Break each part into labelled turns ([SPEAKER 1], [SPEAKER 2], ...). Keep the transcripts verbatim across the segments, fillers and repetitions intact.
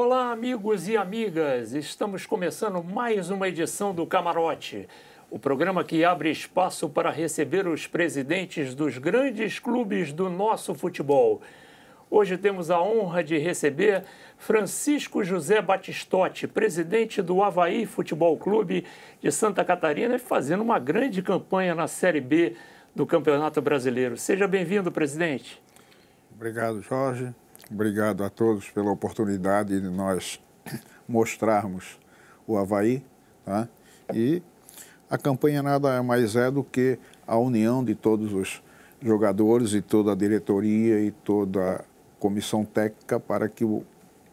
[SPEAKER 1] Olá, amigos e amigas! Estamos começando mais uma edição do Camarote, o programa que abre espaço para receber os presidentes dos grandes clubes do nosso futebol. Hoje temos a honra de receber Francisco José Batistotti, presidente do Avaí Futebol Clube de Santa Catarina, fazendo uma grande campanha na Série B do Campeonato Brasileiro. Seja bem-vindo, presidente.
[SPEAKER 2] Obrigado, Jorge. Obrigado a todos pela oportunidade de nós mostrarmos o Avaí, tá? E a campanha nada mais é do que a união de todos os jogadores e toda a diretoria e toda a comissão técnica para que o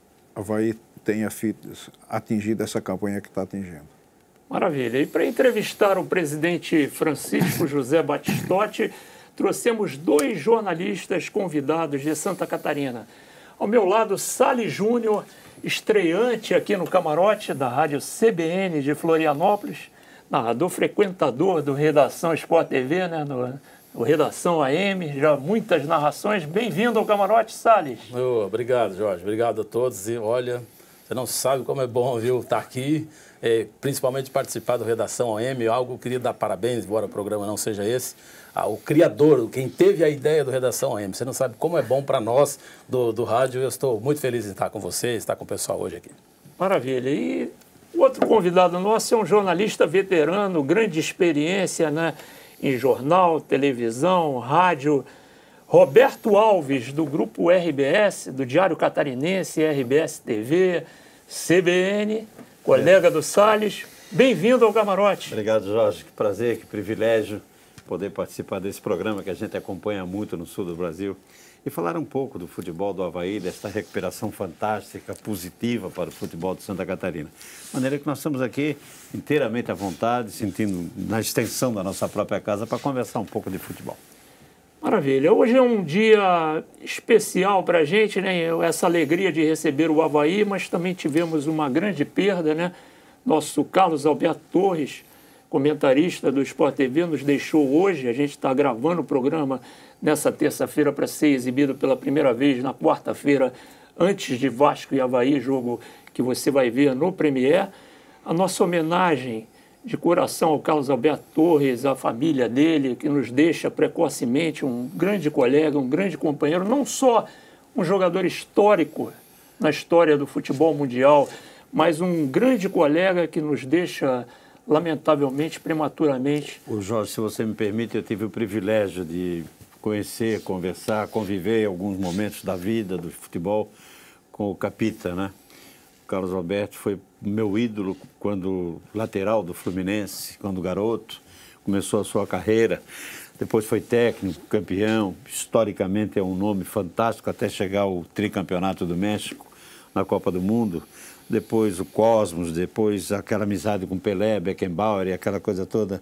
[SPEAKER 2] Avaí tenha atingido essa campanha que está atingindo.
[SPEAKER 1] Maravilha. E para entrevistar o presidente Francisco José Batistotti, trouxemos dois jornalistas convidados de Santa Catarina. Ao meu lado, Sales Júnior, estreante aqui no Camarote da Rádio C B N de Florianópolis, narrador frequentador do Redação Sport T V, né, no, no Redação A M, já muitas narrações. Bem-vindo ao Camarote, Sales.
[SPEAKER 3] Oh, obrigado, Jorge. Obrigado a todos. E olha, você não sabe como é bom, viu, estar aqui, é, principalmente participar do Redação A M, algo que eu queria dar parabéns, embora o programa não seja esse, ao criador, quem teve a ideia do Redação A M. Você não sabe como é bom para nós do, do rádio. Eu estou muito feliz em estar com você, estar com o pessoal hoje aqui. Maravilha.
[SPEAKER 1] E o outro convidado nosso é um jornalista veterano, grande experiência, né, em jornal, televisão, rádio, Roberto Alves, do Grupo R B S, do Diário Catarinense, R B S T V, C B N, colega é. do Sales. Bem-vindo ao Camarote.
[SPEAKER 4] Obrigado, Jorge. Que prazer, que privilégio poder participar desse programa que a gente acompanha muito no sul do Brasil e falar um pouco do futebol do Avaí, desta recuperação fantástica, positiva para o futebol de Santa Catarina. De maneira que nós estamos aqui inteiramente à vontade, sentindo na extensão da nossa própria casa para conversar um pouco de futebol.
[SPEAKER 1] Maravilha. Hoje é um dia especial para a gente, né? Essa alegria de receber o Avaí, mas também tivemos uma grande perda, né? Nosso Carlos Alberto Torres, comentarista do Sport T V, nos deixou hoje. A gente está gravando o programa nessa terça-feira para ser exibido pela primeira vez na quarta-feira, antes de Vasco e Avaí, jogo que você vai ver no Premier. A nossa homenagem de coração ao Carlos Alberto Torres, à família dele, que nos deixa precocemente, um grande colega, um grande companheiro, não só um jogador histórico na história do futebol mundial, mas um grande colega que nos deixa, lamentavelmente, prematuramente.
[SPEAKER 4] O Jorge, se você me permite, eu tive o privilégio de conhecer, conversar, conviver em alguns momentos da vida, do futebol, com o Capita, né? O Carlos Alberto foi meu ídolo quando lateral do Fluminense, quando garoto, começou a sua carreira. Depois foi técnico, campeão, historicamente é um nome fantástico, até chegar ao tricampeonato do México, na Copa do Mundo. Depois o Cosmos, depois aquela amizade com Pelé, Beckenbauer e aquela coisa toda.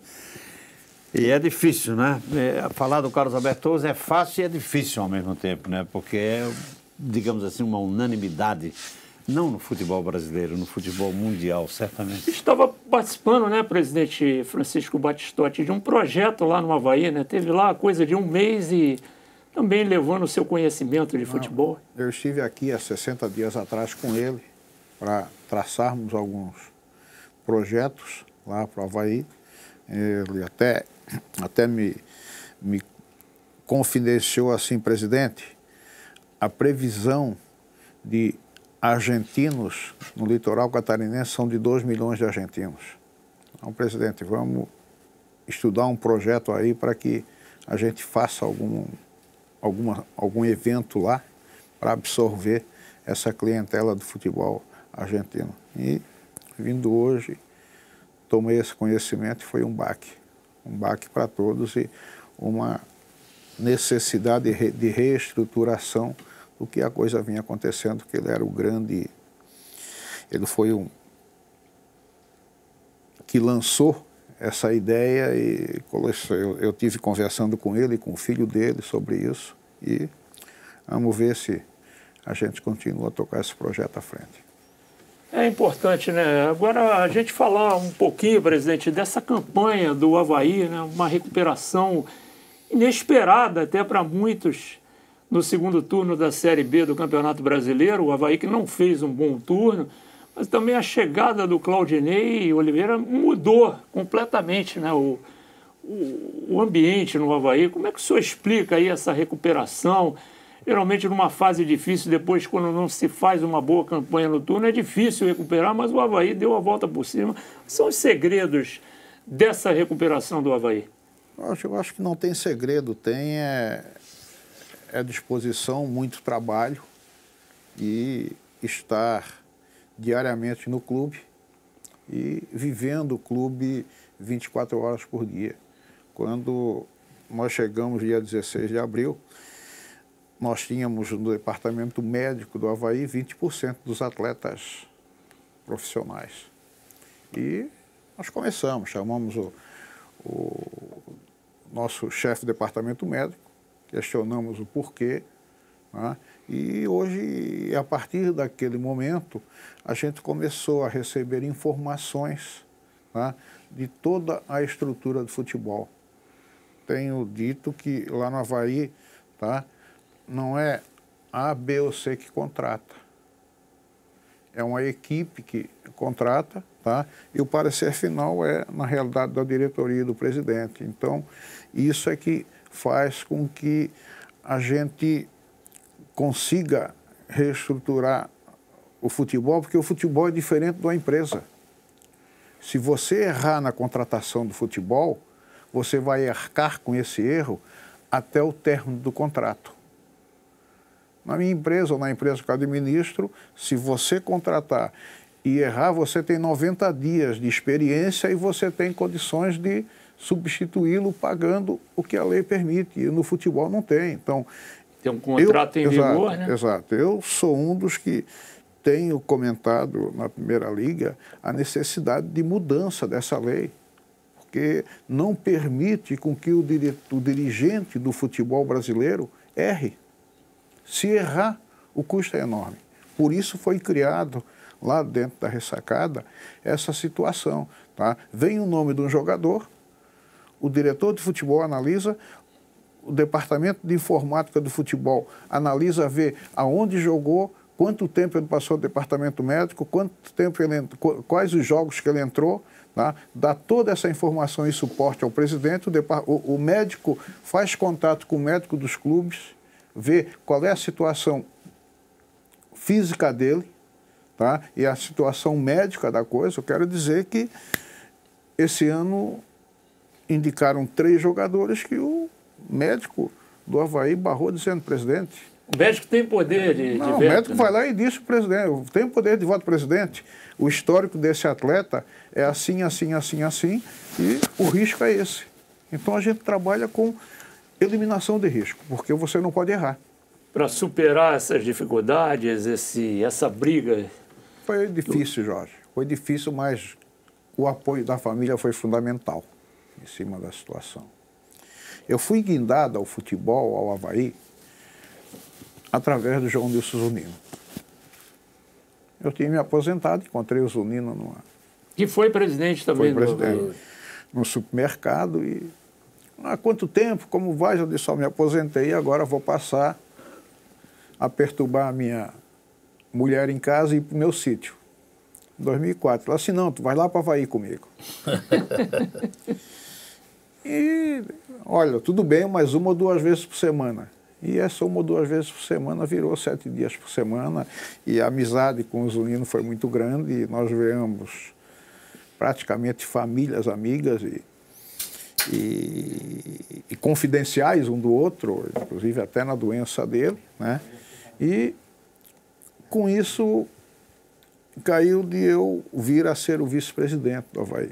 [SPEAKER 4] E é difícil, né? É, falar do Carlos Alberto Torres é fácil e é difícil ao mesmo tempo, né? Porque é, digamos assim, uma unanimidade, não no futebol brasileiro, no futebol mundial, certamente.
[SPEAKER 1] Estava participando, né, presidente Francisco Batistotti, de um projeto lá no Avaí, né? Teve lá coisa de um mês e também levando o seu conhecimento de futebol.
[SPEAKER 2] Não, eu estive aqui há sessenta dias atrás com ele, para traçarmos alguns projetos lá para o Avaí. Ele até, até me, me confidenciou assim, presidente, a previsão de argentinos no litoral catarinense são de dois milhões de argentinos. Então, presidente, vamos estudar um projeto aí para que a gente faça algum, alguma, algum evento lá para absorver essa clientela do futebol argentino. E, vindo hoje, tomei esse conhecimento e foi um baque. Um baque para todos e uma necessidade de, re, de reestruturação do que a coisa vinha acontecendo, que ele era o grande... Ele foi um... que lançou essa ideia e eu, eu tive conversando com ele e com o filho dele sobre isso e vamos ver se a gente continua a tocar esse projeto à frente.
[SPEAKER 1] É importante, né? Agora, a gente falar um pouquinho, presidente, dessa campanha do Avaí, né? Uma recuperação inesperada até para muitos no segundo turno da Série B do Campeonato Brasileiro, o Avaí que não fez um bom turno, mas também a chegada do Claudinei Oliveira mudou completamente, né, o, o, o ambiente no Avaí. Como é que o senhor explica aí essa recuperação? Geralmente numa fase difícil, depois quando não se faz uma boa campanha no turno, é difícil recuperar, mas o Avaí deu a volta por cima. Quais são os segredos dessa recuperação do Avaí?
[SPEAKER 2] Eu acho, eu acho que não tem segredo, tem é, é disposição, muito trabalho e estar diariamente no clube e vivendo o clube vinte e quatro horas por dia. Quando nós chegamos dia dezesseis de abril, nós tínhamos no departamento médico do Avaí vinte por cento dos atletas profissionais. E nós começamos, chamamos o, o nosso chefe do departamento médico, questionamos o porquê, né? E hoje, a partir daquele momento, a gente começou a receber informações, né, de toda a estrutura do futebol. Tenho dito que lá no Avaí, tá, não é A, B ou C que contrata. É uma equipe que contrata, tá? E o parecer final é, na realidade, da diretoria e do presidente. Então, isso é que faz com que a gente consiga reestruturar o futebol, porque o futebol é diferente da empresa. Se você errar na contratação do futebol, você vai arcar com esse erro até o término do contrato. Na minha empresa ou na empresa que eu administro, se você contratar e errar, você tem noventa dias de experiência e você tem condições de substituí-lo pagando o que a lei permite. E no futebol não tem. Então,
[SPEAKER 1] tem um contrato
[SPEAKER 2] eu,
[SPEAKER 1] em
[SPEAKER 2] exato,
[SPEAKER 1] vigor, né?
[SPEAKER 2] Exato. Eu sou um dos que tenho comentado na Primeira Liga a necessidade de mudança dessa lei, porque não permite com que o, dire... o dirigente do futebol brasileiro erre. Se errar, o custo é enorme. Por isso foi criado lá dentro da ressacada essa situação. Tá? Vem o nome de um jogador, o diretor de futebol analisa, o departamento de informática do futebol analisa, vê aonde jogou, quanto tempo ele passou no departamento médico, quanto tempo ele entrou, quais os jogos que ele entrou, tá? Dá toda essa informação e suporte ao presidente, o, o, o médico faz contato com o médico dos clubes, vê qual é a situação física dele, tá? E a situação médica da coisa. Eu quero dizer que esse ano indicaram três jogadores que o médico do Avaí barrou dizendo, presidente...
[SPEAKER 1] O médico tem poder de,
[SPEAKER 2] não,
[SPEAKER 1] de veto,
[SPEAKER 2] o médico, né? Vai lá e disse ao presidente, tem poder de voto, presidente. O histórico desse atleta é assim, assim, assim, assim, e o risco é esse. Então a gente trabalha com eliminação de risco, porque você não pode errar.
[SPEAKER 1] Para superar essas dificuldades, esse, essa briga...
[SPEAKER 2] Foi difícil, Jorge. Foi difícil, mas o apoio da família foi fundamental em cima da situação. Eu fui guindado ao futebol, ao Avaí, através do João Nilson Zunino. Eu tinha me aposentado, encontrei o Zunino numa...
[SPEAKER 1] Que foi presidente também.
[SPEAKER 2] Foi presidente no supermercado e... Há quanto tempo? Como vai? Eu disse, só me aposentei e agora vou passar a perturbar a minha mulher em casa e ir para o meu sítio. Em dois mil e quatro. Ela disse, não, tu vai lá para o Avaí comigo. E, olha, tudo bem, mas uma ou duas vezes por semana. E essa uma ou duas vezes por semana virou sete dias por semana. E a amizade com o Zunino foi muito grande. E nós viramos praticamente famílias amigas e, e, e confidenciais um do outro, inclusive até na doença dele, né? E com isso caiu de eu vir a ser o vice-presidente do Avaí.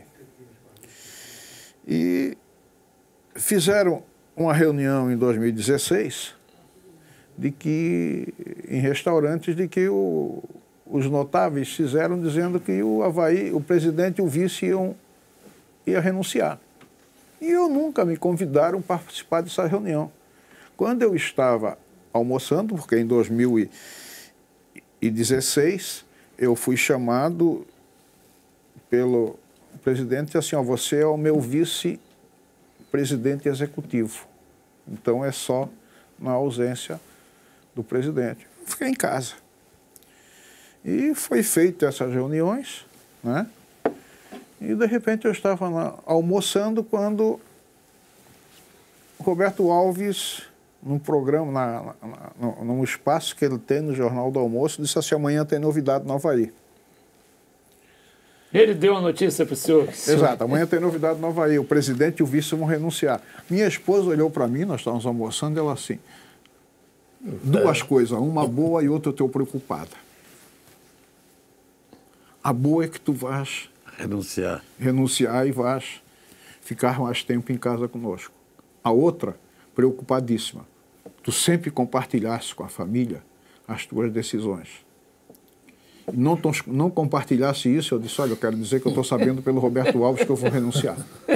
[SPEAKER 2] E fizeram uma reunião em dois mil e dezesseis de que, em restaurantes, de que o, os notáveis fizeram dizendo que o Avaí, o presidente e o vice iam, ia renunciar. E eu nunca me convidaram para participar dessa reunião. Quando eu estava almoçando, porque em dois mil e dezesseis eu fui chamado pelo presidente assim, ó, você é o meu vice-presidente executivo. Então é só na ausência do presidente. Fiquei em casa. E foi feita essas reuniões, né? E, de repente, eu estava lá, almoçando quando Roberto Alves, num programa, na, na, num espaço que ele tem no Jornal do Almoço, disse assim, amanhã tem novidade no Avaí.
[SPEAKER 1] Ele deu a notícia para o senhor?
[SPEAKER 2] Exato, amanhã tem novidade no Avaí, o presidente e o vice vão renunciar. Minha esposa olhou para mim, nós estávamos almoçando, e ela assim, duas coisas, uma boa e outra eu estou preocupada. A boa é que tu vais
[SPEAKER 4] renunciar.
[SPEAKER 2] renunciar e vais ficar mais tempo em casa conosco. A outra, preocupadíssima, tu sempre compartilhasse com a família as tuas decisões. Não, não compartilhasse isso, eu disse, olha, eu quero dizer que eu estou sabendo pelo Roberto Alves que eu vou renunciar.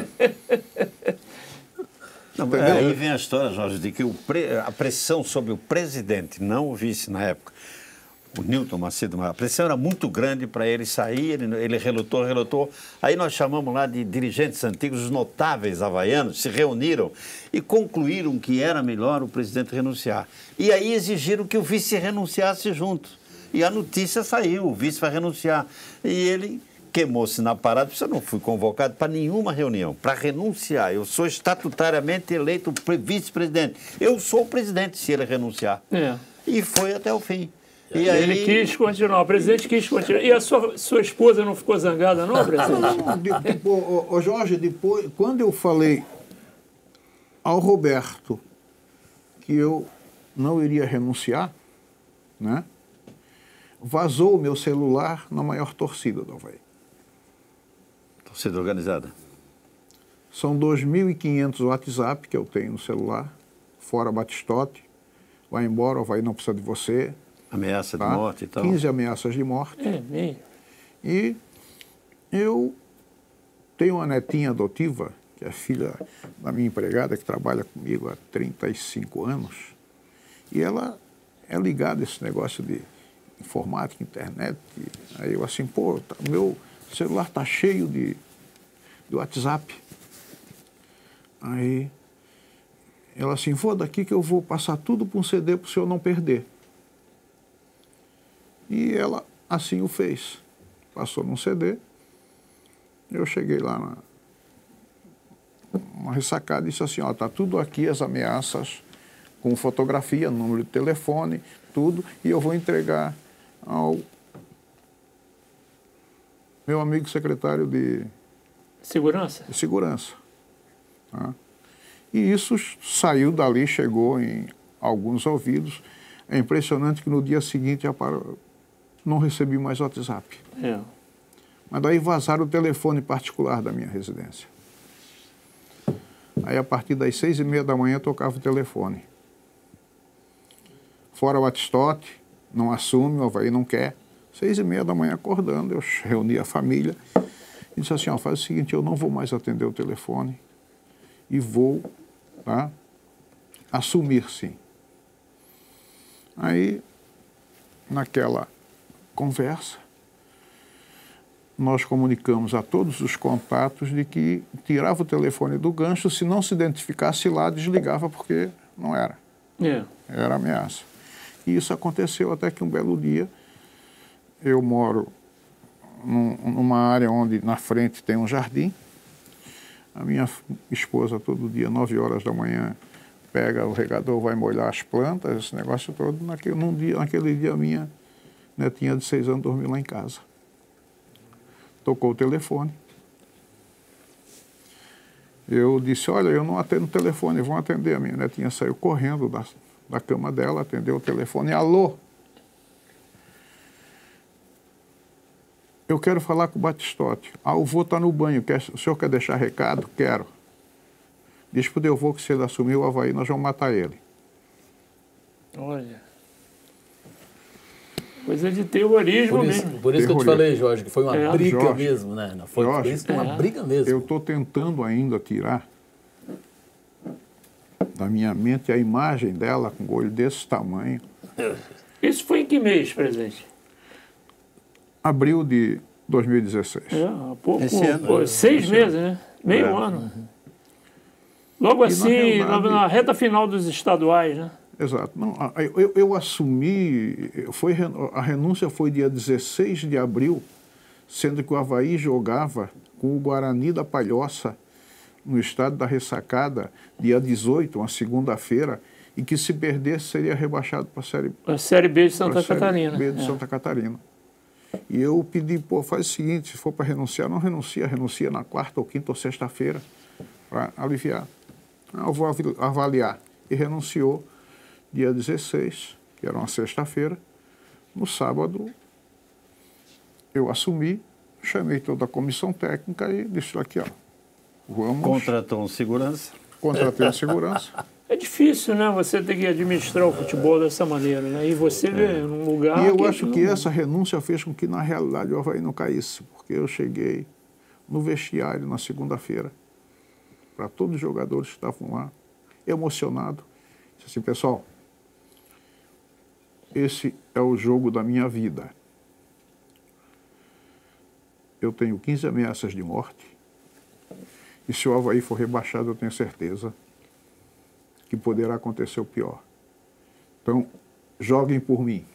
[SPEAKER 4] Não, aí vem a história, Jorge, de que o pre, a pressão sobre o presidente, não o vice na época, o Newton Macedo, a pressão era muito grande para ele sair, ele, ele relutou, relutou. Aí nós chamamos lá de dirigentes antigos, os notáveis havaianos, se reuniram e concluíram que era melhor o presidente renunciar. E aí exigiram que o vice renunciasse junto. E a notícia saiu, o vice vai renunciar. E ele queimou-se na parada, porque eu não fui convocado para nenhuma reunião, para renunciar. Eu sou estatutariamente eleito vice-presidente. Eu sou o presidente se ele renunciar.
[SPEAKER 1] É.
[SPEAKER 4] E foi até o fim.
[SPEAKER 1] E aí... Ele quis continuar, o presidente quis continuar. E a sua, sua esposa não ficou zangada, não, presidente?
[SPEAKER 2] Não, não, não. Tipo, ô, ô, Jorge, depois, quando eu falei ao Roberto que eu não iria renunciar, né? Vazou o meu celular na maior torcida do Avaí.
[SPEAKER 4] Torcida organizada.
[SPEAKER 2] São dois mil e quinhentos WhatsApp que eu tenho no celular, fora Batistote, vai embora, o Avaí não precisa de você.
[SPEAKER 4] Ameaça
[SPEAKER 2] tá?
[SPEAKER 4] de morte e tal.
[SPEAKER 2] quinze ameaças de morte.
[SPEAKER 1] É mesmo.
[SPEAKER 2] E eu tenho uma netinha adotiva, que é filha da minha empregada, que trabalha comigo há trinta e cinco anos, e ela é ligada a esse negócio de informática, internet. Aí eu assim, pô, tá, meu celular tá cheio de, de WhatsApp. Aí ela assim, vou daqui que eu vou passar tudo para um C D para o senhor não perder. E ela assim o fez. Passou num C D. Eu cheguei lá na uma ressacada e disse assim, ó, tá tudo aqui as ameaças com fotografia, número de telefone, tudo, e eu vou entregar ao meu amigo secretário de
[SPEAKER 1] Segurança?
[SPEAKER 2] De segurança. Tá? E isso saiu dali, chegou em alguns ouvidos. É impressionante que no dia seguinte eu não recebi mais WhatsApp.
[SPEAKER 1] É.
[SPEAKER 2] Mas daí vazaram o telefone particular da minha residência. Aí a partir das seis e meia da manhã tocava o telefone. Fora o Batistote, não assume, o Avaí não quer. Seis e meia da manhã acordando, eu reuni a família e disse assim, ó, faz o seguinte, eu não vou mais atender o telefone e vou, tá, assumir sim. Aí, naquela conversa, nós comunicamos a todos os contatos de que tirava o telefone do gancho, se não se identificasse lá, desligava porque não era.
[SPEAKER 1] É.
[SPEAKER 2] Era ameaça. E isso aconteceu até que um belo dia, eu moro num, numa área onde na frente tem um jardim. A minha esposa todo dia, nove horas da manhã, pega o regador, vai molhar as plantas, esse negócio todo. Naquele, num dia, naquele dia, a minha netinha de seis anos dormiu lá em casa. Tocou o telefone. Eu disse, olha, eu não atendo o telefone, vão atender. A minha netinha saiu correndo da, da cama dela, atendeu o telefone. Alô? Eu quero falar com o Batistote. Ah, o vô está no banho, quer, o senhor quer deixar recado? Quero. Diz para o teu vô que se ele assumir o Avaí, nós vamos matar ele.
[SPEAKER 1] Olha. Coisa de terrorismo
[SPEAKER 3] por isso,
[SPEAKER 1] mesmo.
[SPEAKER 3] Por isso que eu te falei, Jorge, que foi uma
[SPEAKER 1] É.
[SPEAKER 3] briga
[SPEAKER 2] Jorge,
[SPEAKER 3] mesmo, né? Não foi
[SPEAKER 2] Jorge,
[SPEAKER 3] por isso que é uma
[SPEAKER 1] é.
[SPEAKER 3] briga mesmo.
[SPEAKER 2] Eu estou tentando ainda tirar da minha mente a imagem dela com o olho desse tamanho.
[SPEAKER 1] Isso foi em que mês, presidente?
[SPEAKER 2] Abril de dois mil e dezesseis.
[SPEAKER 1] É, há pouco,
[SPEAKER 4] Esse ano.
[SPEAKER 1] pô, seis
[SPEAKER 2] Esse
[SPEAKER 1] meses, né? Meio
[SPEAKER 4] É.
[SPEAKER 1] ano. Logo
[SPEAKER 2] E, na
[SPEAKER 1] assim, na,
[SPEAKER 2] realidade-
[SPEAKER 1] na reta final dos estaduais, né?
[SPEAKER 2] Exato. Não, eu, eu assumi, foi, a renúncia foi dia dezesseis de abril, sendo que o Avaí jogava com o Guarani da Palhoça, no estádio da Ressacada, dia dezoito, uma segunda-feira, e que se perdesse seria rebaixado para a Série,
[SPEAKER 1] a série B de Santa Catarina.
[SPEAKER 2] B de
[SPEAKER 1] é.
[SPEAKER 2] Santa Catarina. E eu pedi, pô, faz o seguinte, se for para renunciar, não renuncia, renuncia na quarta ou quinta ou sexta-feira, para aliviar. Eu vou avaliar. E renunciou dia dezesseis, que era uma sexta-feira. No sábado, eu assumi, chamei toda a comissão técnica e disse aqui, ó, vamos...
[SPEAKER 4] Contratou um segurança.
[SPEAKER 2] Contratei um segurança.
[SPEAKER 1] É difícil, né? Você ter que administrar o futebol dessa maneira, né? E você vê num lugar...
[SPEAKER 2] E eu
[SPEAKER 1] que
[SPEAKER 2] acho
[SPEAKER 1] não...
[SPEAKER 2] que essa renúncia fez com que, na realidade, o Avaí não caísse, porque eu cheguei no vestiário na segunda-feira, para todos os jogadores que estavam lá, emocionado. Disse assim, pessoal, esse é o jogo da minha vida. Eu tenho quinze ameaças de morte, e se o Avaí for rebaixado, eu tenho certeza que poderá acontecer o pior. Então, joguem por mim.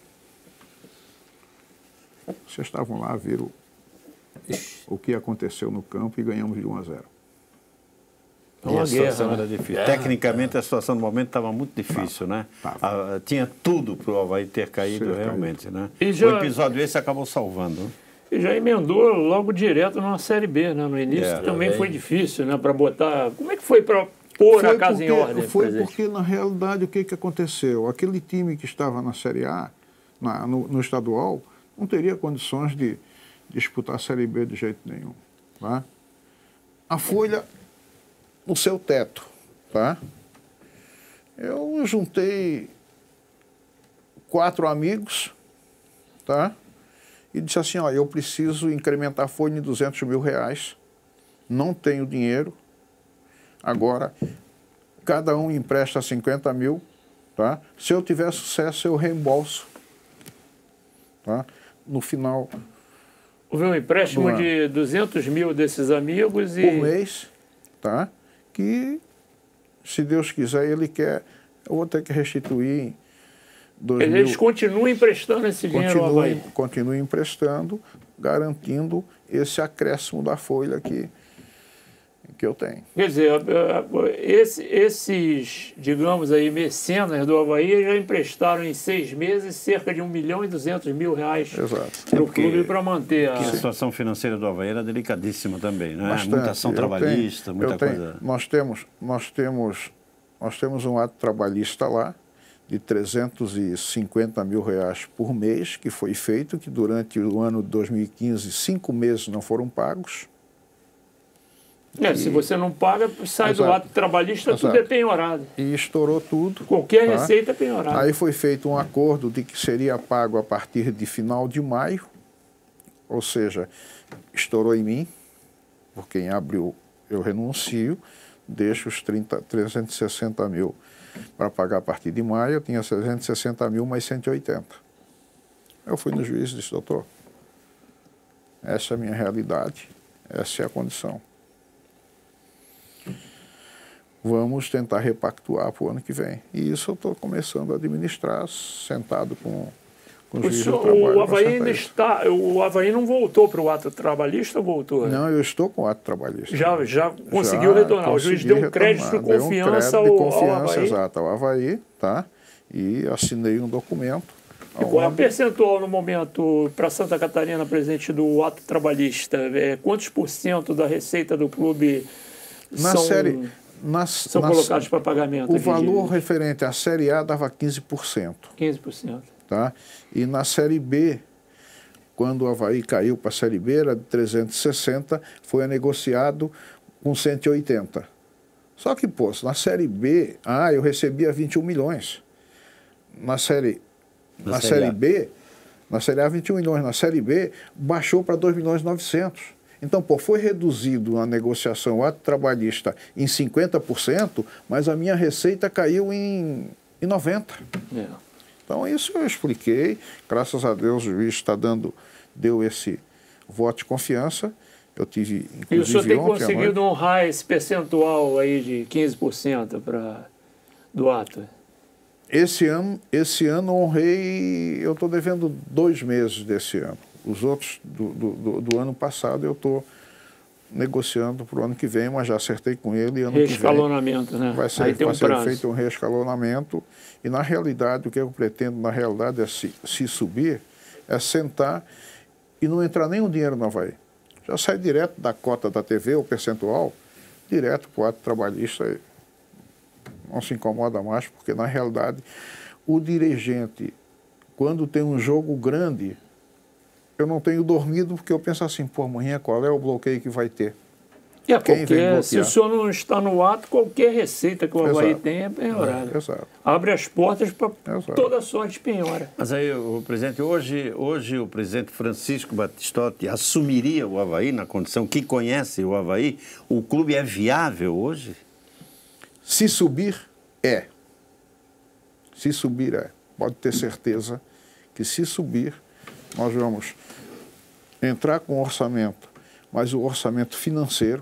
[SPEAKER 2] Vocês estavam lá a ver o, o que aconteceu no campo e ganhamos de um a zero.
[SPEAKER 4] E a situação
[SPEAKER 1] guerra,
[SPEAKER 4] era
[SPEAKER 1] né?
[SPEAKER 4] difícil. Tecnicamente, a situação no momento estava muito difícil,
[SPEAKER 2] Tava,
[SPEAKER 4] né?
[SPEAKER 2] tava.
[SPEAKER 4] Ah, tinha tudo para o Avaí ter caído
[SPEAKER 2] Ser
[SPEAKER 4] realmente,
[SPEAKER 2] caído.
[SPEAKER 4] né?
[SPEAKER 1] E já-
[SPEAKER 4] O episódio esse acabou salvando. né?
[SPEAKER 1] E já emendou logo direto numa Série B, né? No início
[SPEAKER 4] É,
[SPEAKER 1] também
[SPEAKER 3] bem.
[SPEAKER 1] foi difícil, né? Para botar... Como é que foi para pôr a casa
[SPEAKER 2] porque,
[SPEAKER 1] em ordem,
[SPEAKER 2] Foi
[SPEAKER 1] presidente?
[SPEAKER 2] porque, na realidade, o que, que aconteceu? Aquele time que estava na Série A, na, no, no estadual, não teria condições de disputar a Série B de jeito nenhum. Tá? A Folha, no seu teto, tá? Eu juntei quatro amigos, tá? E disse assim, ó, eu preciso incrementar a Folha em duzentos mil reais, não tenho dinheiro, agora cada um empresta cinquenta mil, tá? Se eu tiver sucesso, eu reembolso, tá? No final,
[SPEAKER 1] Houve um empréstimo
[SPEAKER 2] do
[SPEAKER 1] de duzentos mil desses amigos e...
[SPEAKER 2] por mês, tá? Que, se Deus quiser, ele quer, eu vou ter que restituir em dois
[SPEAKER 1] Eles
[SPEAKER 2] mil.
[SPEAKER 1] continuam emprestando esse dinheiro ao Avaí.
[SPEAKER 2] Continue, continue emprestando, garantindo esse acréscimo da folha que, que eu tenho.
[SPEAKER 1] Quer dizer, esse, esses, digamos aí, mecenas do Avaí já emprestaram em seis meses cerca de um milhão e duzentos mil reais
[SPEAKER 2] Exato.
[SPEAKER 1] para o
[SPEAKER 4] porque-
[SPEAKER 1] clube para manter a...
[SPEAKER 4] A situação financeira do Avaí era delicadíssima também, né?
[SPEAKER 2] Bastante.
[SPEAKER 4] Muita ação
[SPEAKER 2] Eu
[SPEAKER 4] trabalhista,
[SPEAKER 2] tenho-
[SPEAKER 4] muita
[SPEAKER 2] eu tenho-
[SPEAKER 4] coisa...
[SPEAKER 2] Nós temos, nós, temos, nós temos um ato trabalhista lá de trezentos e cinquenta mil reais por mês, que foi feito, que durante o ano de dois mil e quinze, cinco meses não foram pagos.
[SPEAKER 1] É, se você não paga, sai do
[SPEAKER 2] Exato.
[SPEAKER 1] ato trabalhista, tudo
[SPEAKER 2] Exato.
[SPEAKER 1] é penhorado.
[SPEAKER 2] E estourou tudo.
[SPEAKER 1] Qualquer
[SPEAKER 2] tá?
[SPEAKER 1] receita é penhorada.
[SPEAKER 2] Aí foi feito um acordo de que seria pago a partir de final de maio, ou seja, estourou em mim, porque em abril eu renuncio, deixo os trinta, trezentos e sessenta mil para pagar a partir de maio, eu tinha trezentos e sessenta mil mais cento e oitenta. Eu fui no juiz e disse, doutor, essa é a minha realidade, essa é a condição. Vamos tentar repactuar para o ano que vem. E isso eu estou começando a administrar, sentado com, com o
[SPEAKER 1] O,
[SPEAKER 2] juiz do
[SPEAKER 1] senhor-
[SPEAKER 2] trabalho.
[SPEAKER 1] o
[SPEAKER 2] pra
[SPEAKER 1] Avaí
[SPEAKER 2] sentar
[SPEAKER 1] ainda
[SPEAKER 2] isso.
[SPEAKER 1] está... O Avaí não voltou para o ato trabalhista ou voltou?
[SPEAKER 2] Não, eu estou com o ato trabalhista.
[SPEAKER 1] Já, já conseguiu
[SPEAKER 2] Já
[SPEAKER 1] retornar. O juiz
[SPEAKER 2] consegui
[SPEAKER 1] deu um crédito de
[SPEAKER 2] retornar. Deu um
[SPEAKER 1] confiança
[SPEAKER 2] crédito de
[SPEAKER 1] ao,
[SPEAKER 2] confiança,
[SPEAKER 1] ao Avaí.
[SPEAKER 2] exato, ao Avaí, tá? E assinei um documento.
[SPEAKER 1] E qual é o
[SPEAKER 2] onde-
[SPEAKER 1] percentual no momento para Santa Catarina, presidente, do ato trabalhista? É, quantos por cento da receita do clube
[SPEAKER 2] Na
[SPEAKER 1] são,
[SPEAKER 2] série, nas,
[SPEAKER 1] são
[SPEAKER 2] nas-
[SPEAKER 1] colocados para pagamento?
[SPEAKER 2] o
[SPEAKER 1] aqui de
[SPEAKER 2] valor referente à Série A dava quinze por cento.
[SPEAKER 1] quinze por cento.
[SPEAKER 2] Tá? E na Série B, quando o Avaí caiu para a Série B, era de trezentos e sessenta, foi negociado com cento e oitenta. Só que, pô, na Série B, ah, eu recebia vinte e um milhões. Na Série,
[SPEAKER 4] Na
[SPEAKER 2] na
[SPEAKER 4] Série
[SPEAKER 2] série
[SPEAKER 4] A.
[SPEAKER 2] B, na Série A, vinte e um milhões. Na Série B, baixou para dois milhões e novecentos. Então, pô, foi reduzido a negociação, o ato trabalhista, em cinquenta por cento, mas a minha receita caiu em, em noventa por cento.
[SPEAKER 1] É.
[SPEAKER 2] Então, isso eu expliquei. Graças a Deus, o juiz está dando, deu esse voto de confiança. Eu tive, inclusive,
[SPEAKER 1] E o senhor tem
[SPEAKER 2] ontem à
[SPEAKER 1] conseguido
[SPEAKER 2] noite.
[SPEAKER 1] honrar esse percentual aí de quinze por cento pra, do ato?
[SPEAKER 2] esse ano, esse ano honrei, eu estou devendo dois meses desse ano. Os outros do, do, do ano passado eu estou negociando para o ano que vem, mas já acertei com ele. Ano
[SPEAKER 1] reescalonamento,
[SPEAKER 2] que vem
[SPEAKER 1] né?
[SPEAKER 2] Vai ser,
[SPEAKER 1] Aí tem
[SPEAKER 2] vai
[SPEAKER 1] um
[SPEAKER 2] ser
[SPEAKER 1] prazo.
[SPEAKER 2] feito um reescalonamento. E, na realidade, o que eu pretendo, na realidade, é se, se subir, é sentar e não entrar nenhum dinheiro no Avaí. Já sai direto da cota da T V, o percentual, direto para o ato trabalhista. E não se incomoda mais, porque, na realidade, o dirigente, quando tem um jogo grande, eu não tenho dormido porque eu penso assim, pô, amanhã qual é o bloqueio que vai ter?
[SPEAKER 1] É,
[SPEAKER 2] Quem
[SPEAKER 1] qualquer, se o senhor não está no ato, qualquer receita que o Avaí
[SPEAKER 2] Exato.
[SPEAKER 1] tem é penhorada.
[SPEAKER 2] É, exato.
[SPEAKER 1] Abre as portas para
[SPEAKER 2] Exato.
[SPEAKER 1] toda sorte de penhora.
[SPEAKER 4] Mas aí, o presidente, hoje, hoje o presidente Francisco Batistotti assumiria o Avaí na condição que conhece o Avaí? O clube é viável hoje?
[SPEAKER 2] Se subir, é. Se subir, é. Pode ter certeza que se subir, nós vamos entrar com orçamento, mas o orçamento financeiro,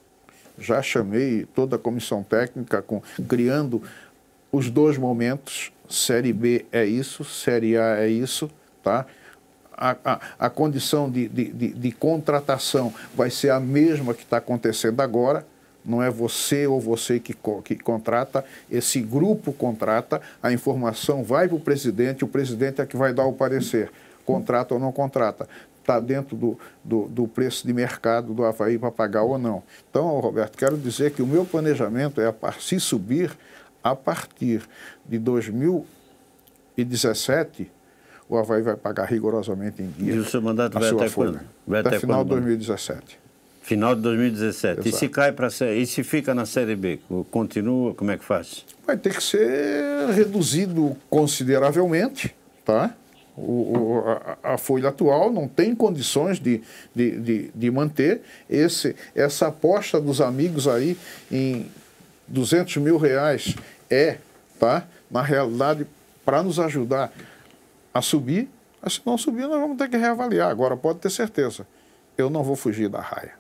[SPEAKER 2] já chamei toda a comissão técnica, com, criando os dois momentos, Série B é isso, Série A é isso, tá? A, a, a condição de, de, de, de contratação vai ser a mesma que está acontecendo agora, não é você ou você que, que contrata, esse grupo contrata, a informação vai para o presidente, o presidente é que vai dar o parecer, contrata ou não contrata, está dentro do, do, do preço de mercado do Avaí para pagar ou não. Então, Roberto, quero dizer que o meu planejamento é, a, se subir, a partir de dois mil e dezessete, o Avaí vai pagar rigorosamente em dia.
[SPEAKER 4] E o seu mandato vai até quando?
[SPEAKER 2] Vai até final de dois mil e dezessete.
[SPEAKER 4] Final de dois mil e dezessete. Exato. E se cai para a e se fica na Série B, continua, como é que faz?
[SPEAKER 2] Vai ter que ser reduzido consideravelmente, tá? O, o, a, a folha atual não tem condições de, de, de, de manter esse, essa aposta dos amigos aí em duzentos mil reais é, tá? Na realidade, para nos ajudar a subir, mas se não subir, nós vamos ter que reavaliar. Agora, pode ter certeza, eu não vou fugir da raia.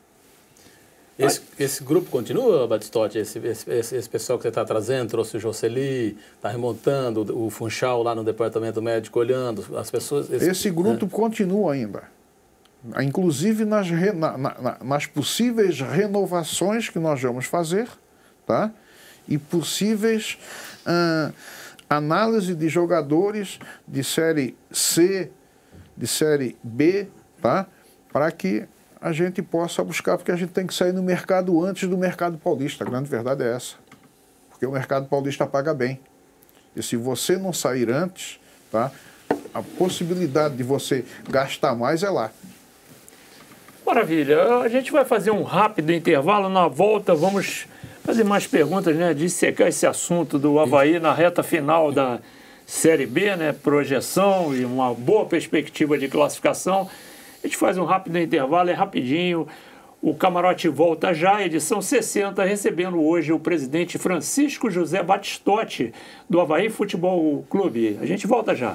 [SPEAKER 3] Esse, esse grupo continua, Batistotti? Esse, esse, esse pessoal que você está trazendo, trouxe o Jocely, está remontando o Funchal lá no departamento médico, olhando as pessoas...
[SPEAKER 2] Esse, esse grupo é. continua ainda. Inclusive nas, re, na, na, nas possíveis renovações que nós vamos fazer, tá? E possíveis ah, análise de jogadores de Série C, de Série B, tá? Para que a gente possa buscar, porque a gente tem que sair no mercado antes do mercado paulista. A grande verdade é essa. Porque o mercado paulista paga bem. E se você não sair antes, tá, a possibilidade de você gastar mais é lá.
[SPEAKER 1] Maravilha. A gente vai fazer um rápido intervalo. Na volta, vamos fazer mais perguntas, né? Dissecar esse assunto do Avaí na reta final da Série B, né? Projeção e uma boa perspectiva de classificação. A gente faz um rápido intervalo, é rapidinho. O Camarote volta já, edição sessenta, recebendo hoje o presidente Francisco José Batistotti, do Avaí Futebol Clube. A gente volta já.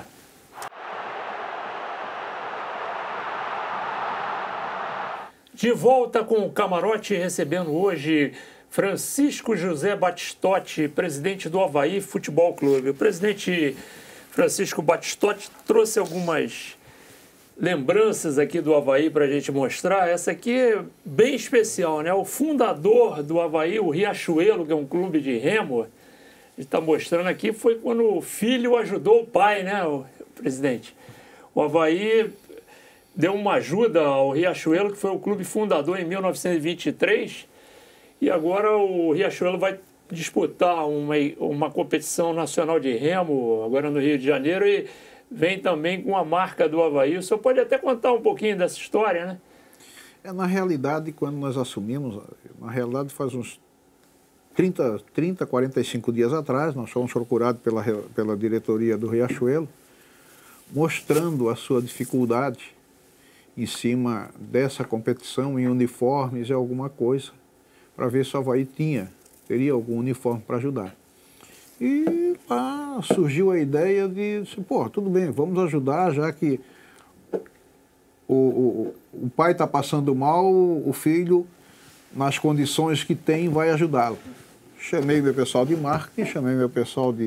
[SPEAKER 1] De volta com o Camarote, recebendo hoje Francisco José Batistotti, presidente do Avaí Futebol Clube. O presidente Francisco Batistotti trouxe algumas lembranças aqui do Avaí para a gente mostrar. Essa aqui é bem especial, né? O fundador do Avaí, o Riachuelo, que é um clube de remo, a gente está mostrando aqui, foi quando o filho ajudou o pai, né, o presidente? O Avaí deu uma ajuda ao Riachuelo, que foi o clube fundador em mil novecentos e vinte e três, e agora o Riachuelo vai disputar uma, uma competição nacional de remo, agora no Rio de Janeiro, e vem também com a marca do Avaí. O senhor pode até contar um pouquinho dessa história, né?
[SPEAKER 2] É, na realidade, quando nós assumimos, na realidade faz uns trinta, trinta, quarenta e cinco dias atrás, nós fomos procurados pela, pela diretoria do Riachuelo, mostrando a sua dificuldade em cima dessa competição, em uniformes e alguma coisa, para ver se o Avaí tinha, teria algum uniforme para ajudar. E lá surgiu a ideia de, pô, tudo bem, vamos ajudar, já que o, o, o pai está passando mal, o filho, nas condições que tem, vai ajudá-lo. Chamei meu pessoal de marketing, chamei meu pessoal de,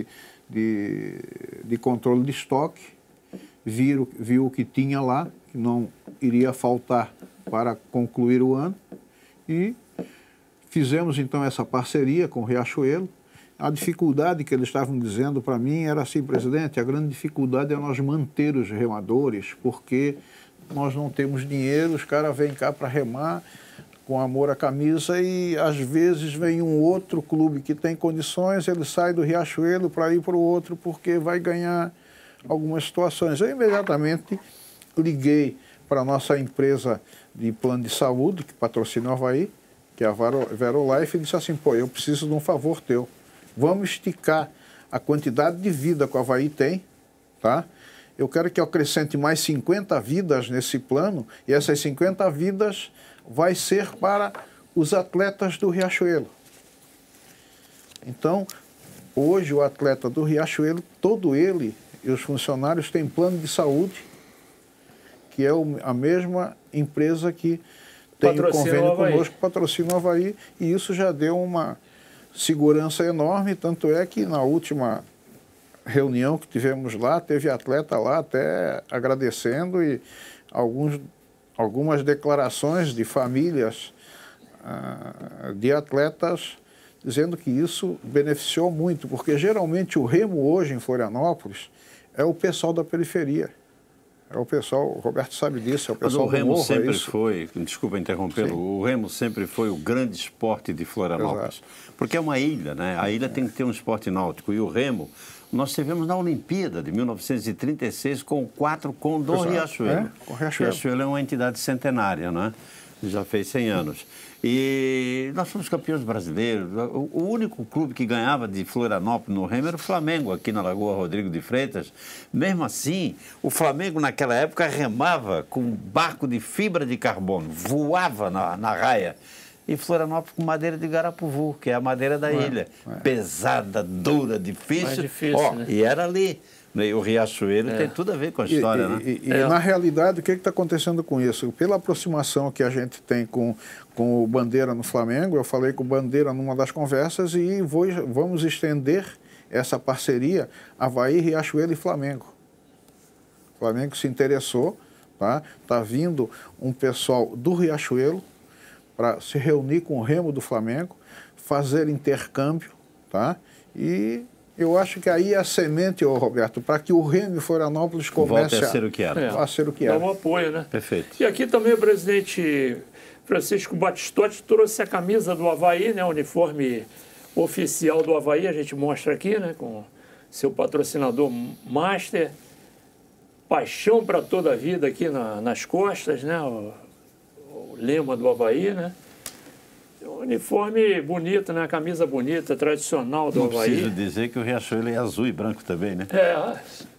[SPEAKER 2] de, de controle de estoque, viu, viu o que tinha lá, que não iria faltar para concluir o ano, e fizemos então essa parceria com o Riachuelo. A dificuldade que eles estavam dizendo para mim era assim: presidente, a grande dificuldade é nós manter os remadores, porque nós não temos dinheiro, os caras vêm cá para remar com amor à camisa e às vezes vem um outro clube que tem condições, ele sai do Riachuelo para ir para o outro porque vai ganhar algumas situações. Eu imediatamente liguei para a nossa empresa de plano de saúde, que patrocina o Avaí, que é a Verolife, e disse assim: pô, eu preciso de um favor teu. Vamos esticar a quantidade de vida que o Avaí tem, tá? Eu quero que eu acrescente mais cinquenta vidas nesse plano, e essas cinquenta vidas vai ser para os atletas do Riachuelo. Então, hoje o atleta do Riachuelo, todo ele e os funcionários têm plano de saúde, que é a mesma empresa que tem o convênio conosco, patrocina o Avaí, e isso já deu uma segurança enorme, tanto é que na última reunião que tivemos lá, teve atleta lá até agradecendo, e alguns, algumas declarações de famílias ah, de atletas dizendo que isso beneficiou muito, porque geralmente o remo hoje em Florianópolis é o pessoal da periferia. É o pessoal, o Roberto sabe disso, é o pessoal
[SPEAKER 4] Mas o remo
[SPEAKER 2] do morro,
[SPEAKER 4] sempre
[SPEAKER 2] é isso?
[SPEAKER 4] foi, desculpa interrompê-lo, o remo sempre foi o grande esporte de Florianópolis. Exato. Porque é uma ilha, né? A ilha tem que ter um esporte náutico. E o remo, nós tivemos na Olimpíada de mil novecentos e trinta e seis com quatro com do
[SPEAKER 2] Exato.
[SPEAKER 4] Riachuelo.
[SPEAKER 2] É, com o Riachuelo.
[SPEAKER 4] Riachuelo é uma entidade centenária, né? Já fez cem anos. E nós fomos campeões brasileiros. O, o único clube que ganhava de Florianópolis no remo era o Flamengo, aqui na Lagoa Rodrigo de Freitas. Mesmo assim, o Flamengo naquela época remava com um barco de fibra de carbono, voava na, na raia. E Florianópolis com madeira de garapuvu, que é a madeira da
[SPEAKER 2] é,
[SPEAKER 4] ilha.
[SPEAKER 2] é.
[SPEAKER 4] Pesada, dura, difícil.
[SPEAKER 1] Mais difícil,
[SPEAKER 4] Ó,
[SPEAKER 1] né?
[SPEAKER 4] E era ali. O Riachuelo é. tem tudo a ver com a história,
[SPEAKER 2] e,
[SPEAKER 4] né?
[SPEAKER 2] E, e,
[SPEAKER 1] é.
[SPEAKER 2] e na realidade, o que está acontecendo com isso? Pela aproximação que a gente tem com, com o Bandeira no Flamengo, eu falei com o Bandeira numa das conversas e vou, vamos estender essa parceria Avaí, Riachuelo e Flamengo. O Flamengo se interessou, tá? Tá vindo um pessoal do Riachuelo para se reunir com o remo do Flamengo, fazer intercâmbio, tá? E eu acho que aí é a semente, ô Roberto, para que o remo em Florianópolis comece
[SPEAKER 4] Volte a ser o que era.
[SPEAKER 1] É,
[SPEAKER 2] a ser o que
[SPEAKER 1] dá
[SPEAKER 2] era.
[SPEAKER 1] um apoio, né?
[SPEAKER 4] Perfeito.
[SPEAKER 1] E aqui também o presidente Francisco Batistotti trouxe a camisa do Avaí, né? O uniforme oficial do Avaí, a gente mostra aqui, né? Com seu patrocinador Master. Paixão para toda a vida aqui na, nas costas, né? O, o lema do Avaí, né? Um uniforme bonito, né? Camisa bonita, tradicional do
[SPEAKER 4] Não
[SPEAKER 1] Avaí.
[SPEAKER 4] preciso dizer que o Riachuelo é azul e branco também, né?
[SPEAKER 1] É.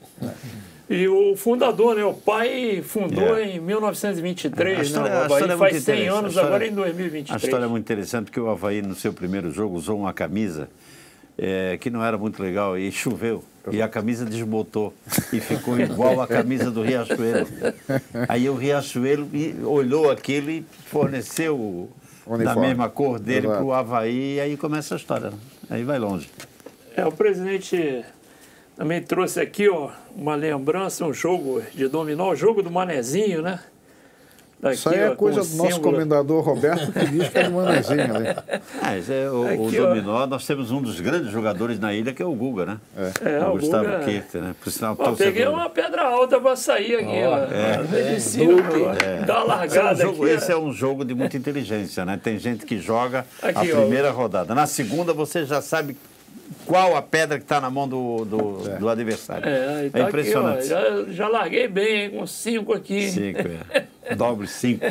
[SPEAKER 1] E o fundador, né? O pai fundou
[SPEAKER 4] É.
[SPEAKER 1] em mil novecentos e vinte e três,
[SPEAKER 4] A história-
[SPEAKER 1] né? O
[SPEAKER 4] a história
[SPEAKER 1] Avaí
[SPEAKER 4] é
[SPEAKER 1] faz
[SPEAKER 4] muito
[SPEAKER 1] cem
[SPEAKER 4] interessante.
[SPEAKER 1] anos
[SPEAKER 4] A história-
[SPEAKER 1] agora em dois mil e vinte e
[SPEAKER 4] A
[SPEAKER 1] três.
[SPEAKER 4] história é muito interessante porque o Avaí, no seu primeiro jogo, usou uma camisa é, que não era muito legal e choveu. E a camisa desbotou e ficou igual a camisa do Riachuelo. Aí o Riachuelo olhou aquilo e forneceu o-
[SPEAKER 2] Uniforme.
[SPEAKER 4] da mesma cor dele
[SPEAKER 2] Exato.
[SPEAKER 4] para o Avaí e aí começa a história. Né? Aí vai longe.
[SPEAKER 1] É, o presidente também trouxe aqui, ó, uma lembrança, um jogo de dominó, o jogo do Manezinho, né? Daqui,
[SPEAKER 2] Isso aí é
[SPEAKER 1] ó,
[SPEAKER 2] coisa
[SPEAKER 1] com
[SPEAKER 2] do
[SPEAKER 1] o
[SPEAKER 2] nosso
[SPEAKER 1] símbolo.
[SPEAKER 2] comendador Roberto, que diz que é do Manezinho ali.
[SPEAKER 4] Ah, esse é o, o
[SPEAKER 1] Aqui, ó.
[SPEAKER 4] dominó, nós temos um dos grandes jogadores na ilha, que é o Guga, né?
[SPEAKER 1] É,
[SPEAKER 4] o
[SPEAKER 1] o
[SPEAKER 4] Gustavo
[SPEAKER 1] Guga-
[SPEAKER 4] Kirter, né? Por sinal,
[SPEAKER 1] Ó,
[SPEAKER 4] torcedor.
[SPEAKER 1] peguei uma pedra alta para sair aqui, ó. É, de cima, ó. Dá uma
[SPEAKER 4] Esse é, um
[SPEAKER 1] largada
[SPEAKER 4] jogo,
[SPEAKER 1] aqui.
[SPEAKER 4] esse é um jogo de muita inteligência, né? Tem gente que joga
[SPEAKER 1] Aqui,
[SPEAKER 4] a
[SPEAKER 1] ó.
[SPEAKER 4] primeira rodada. Na segunda, você já sabe qual a pedra que está na mão do, do, do adversário.
[SPEAKER 1] É, e
[SPEAKER 4] É,
[SPEAKER 1] tá
[SPEAKER 4] impressionante.
[SPEAKER 1] Aqui, ó, já, já larguei bem, hein, com cinco aqui.
[SPEAKER 4] Cinco, é. Dobre cinco.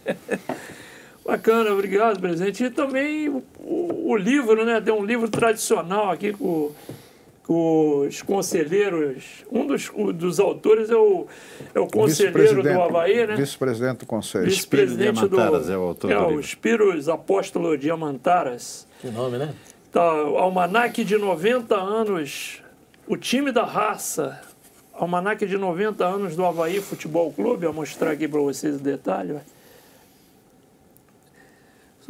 [SPEAKER 1] Bacana, obrigado, presidente. E também o, o, o livro, né? Tem um livro tradicional aqui com, com os conselheiros. Um dos, o, dos autores é o, é o conselheiro do Avaí, né?
[SPEAKER 2] Vice-presidente do Conselho.
[SPEAKER 1] Vice-presidente
[SPEAKER 4] Espírito Diamantaras é o autor
[SPEAKER 1] É,
[SPEAKER 4] do
[SPEAKER 1] o
[SPEAKER 4] livro.
[SPEAKER 1] Spiros Apóstolo Diamantaras.
[SPEAKER 3] Que nome, né?
[SPEAKER 1] Tá, almanaque de noventa anos, o time da raça. Almanaque de noventa anos do Avaí Futebol Clube. Vou mostrar aqui para vocês o detalhe.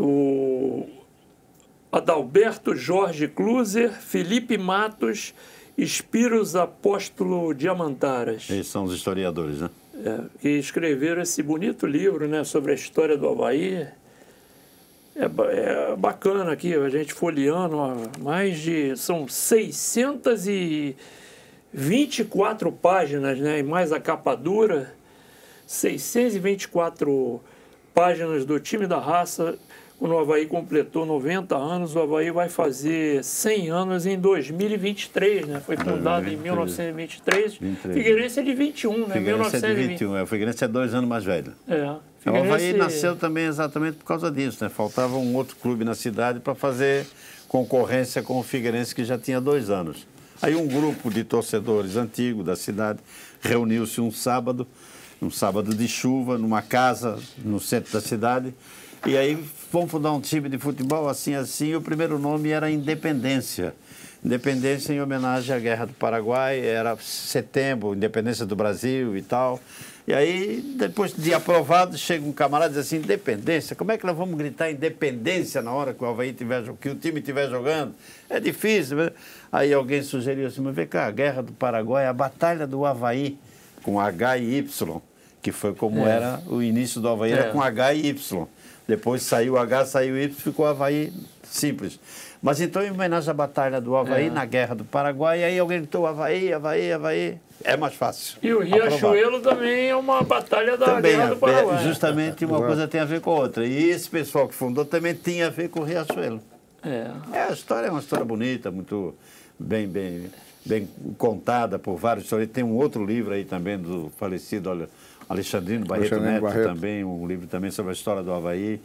[SPEAKER 1] O Adalberto Jorge Kluser, Felipe Matos Espiros Apóstolo Diamantaras.
[SPEAKER 4] Eles são os historiadores, né?
[SPEAKER 1] É, que escreveram esse bonito livro, né, sobre a história do Avaí. É, é bacana aqui, a gente folheando, ó, mais de... São seiscentas e vinte e quatro páginas, né, e mais a capa dura. seiscentas e vinte e quatro páginas do time da raça. Quando o Avaí completou noventa anos, o Avaí vai fazer cem anos em dois mil e vinte e três, né? Foi fundado em mil novecentos e vinte e três. vinte e três. Figueirense é de vinte e um, né?
[SPEAKER 4] Figueirense é de vinte e um, é, o Figueirense é dois anos mais velho.
[SPEAKER 1] É.
[SPEAKER 4] O Avaí nasceu também exatamente por causa disso, né? Faltava um outro clube na cidade para fazer concorrência com o Figueirense, que já tinha dois anos. Aí um grupo de torcedores antigos da cidade reuniu-se um sábado, um sábado de chuva, numa casa no centro da cidade, e aí vamos fundar um time de futebol assim, assim, e o primeiro nome era Independência. Independência em homenagem à Guerra do Paraguai, era setembro, Independência do Brasil e tal. E aí, depois de aprovado, chega um camarada e diz assim, Independência, como é que nós vamos gritar Independência na hora que o Avaí tiver, que o time estiver jogando? É difícil. Aí alguém sugeriu assim, mas vem cá, a Guerra do Paraguai, a Batalha do Avaí, com H e Y, que foi como é. era o início do Avaí, é. era com H e Y. Depois saiu H, saiu Y, ficou Avaí simples. Mas então, em homenagem à Batalha do Avaí, é. na Guerra do Paraguai, aí alguém gritou Avaí, Avaí, Avaí, é mais fácil.
[SPEAKER 1] E o Riachuelo também é uma batalha da também Guerra do Paraguai.
[SPEAKER 4] É, justamente uma coisa tem a ver com a outra. E esse pessoal que fundou também tinha a ver com o Riachuelo.
[SPEAKER 1] É.
[SPEAKER 4] é. A história é uma história bonita, muito bem, bem, bem contada por vários historiadores. Tem um outro livro aí também do falecido olha, Alexandrino Barreto
[SPEAKER 2] Alexandrino
[SPEAKER 4] Neto,
[SPEAKER 2] Barreto.
[SPEAKER 4] também, um livro também sobre a história do Avaí.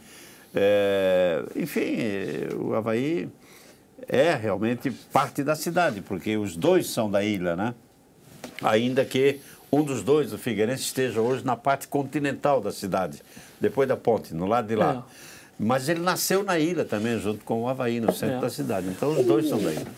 [SPEAKER 4] É, enfim, o Avaí é realmente parte da cidade, porque os dois são da ilha, né? Ainda que um dos dois, o Figueirense, esteja hoje na parte continental da cidade, depois da ponte, no lado de lá. É. Mas ele nasceu na ilha também, junto com o Avaí, no centro é. da cidade. Então os dois são da ilha.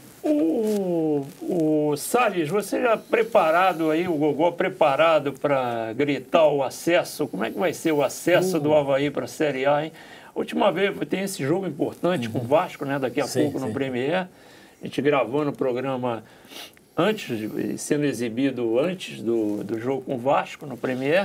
[SPEAKER 1] O, o Salles, você já preparado aí, o Gogó preparado para gritar o acesso? Como é que vai ser o acesso uh. do Avaí para a Série A, hein? A última vez tem esse jogo importante uhum. com o Vasco, né? Daqui a sim, pouco sim. no Premier. A gente gravando o programa antes, sendo exibido antes do, do jogo com o Vasco no Premier.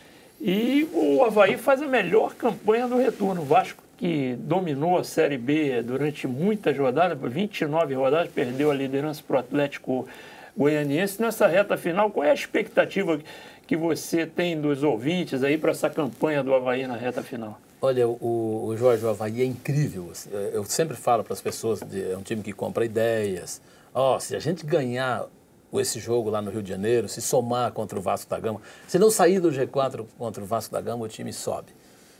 [SPEAKER 1] E o Avaí faz a melhor campanha do retorno. O Vasco, que dominou a Série B durante muitas rodadas, vinte e nove rodadas, perdeu a liderança para o Atlético Goianiense. Nessa reta final, qual é a expectativa que você tem dos ouvintes aí para essa campanha do Avaí na reta final?
[SPEAKER 3] Olha, o, o Jorge, o Avaí é incrível. Eu sempre falo para as pessoas, é um time que compra ideias. Ó, oh, se a gente ganhar esse jogo lá no Rio de Janeiro, se somar contra o Vasco da Gama, se não sair do G quatro contra o Vasco da Gama, o time sobe.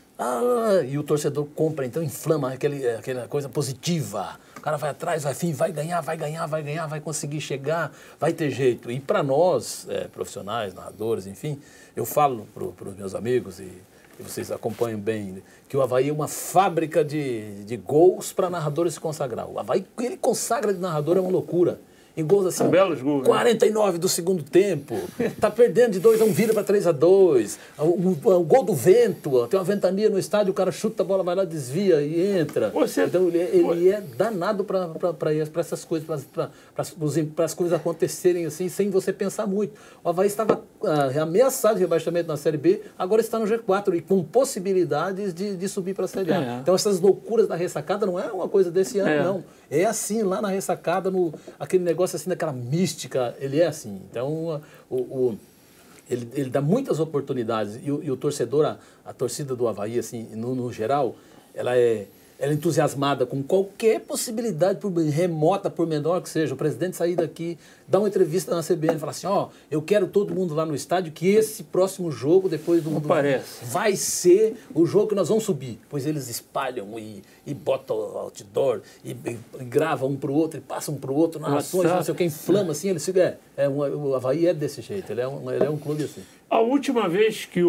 [SPEAKER 3] Ah, e o torcedor compra, então inflama aquele, aquela coisa positiva. O cara vai atrás, vai fim, vai ganhar, vai ganhar, vai ganhar, vai conseguir chegar, vai ter jeito. E para nós, é, profissionais, narradores, enfim, eu falo para os meus amigos e, e vocês acompanham bem, que o Avaí é uma fábrica de, de gols para narradores se consagrar. O Avaí, ele consagra de narrador é uma loucura. Em gols assim,
[SPEAKER 1] belos gols,
[SPEAKER 3] quarenta e nove né? do segundo tempo, tá perdendo de dois a um, vira para três a dois, o, o, o gol do vento, tem uma ventania no estádio, o cara chuta a bola, vai lá, desvia e entra. Você... Então ele, ele é danado para essas coisas, para as coisas acontecerem assim, sem você pensar muito. O Avaí estava ah, ameaçado de rebaixamento na Série B, agora está no G quatro e com possibilidades de, de subir para a Série A. É. Então essas loucuras da ressacada não é uma coisa desse ano, é. não. É assim, lá na ressacada, no, aquele negócio assim, daquela mística, ele é assim. Então, o, o, ele, ele dá muitas oportunidades. E o, e o torcedor, a, a torcida do Avaí, assim, no, no geral, ela é, ela é entusiasmada com qualquer possibilidade, por remota, por menor que seja. O presidente sair daqui, dar uma entrevista na C B N e falar assim, ó, oh, eu quero todo mundo lá no estádio, que esse próximo jogo, depois do...
[SPEAKER 1] Não
[SPEAKER 3] do
[SPEAKER 1] parece.
[SPEAKER 3] Vai ser o jogo que nós vamos subir. Pois eles espalham e, e botam outdoor, e, e, e gravam um para o outro, e passam um para o outro, narrações, não sei o que, inflama assim, eles ficam... É, é um, o Avaí é desse jeito, ele é um, ele é um clube assim.
[SPEAKER 1] A última vez que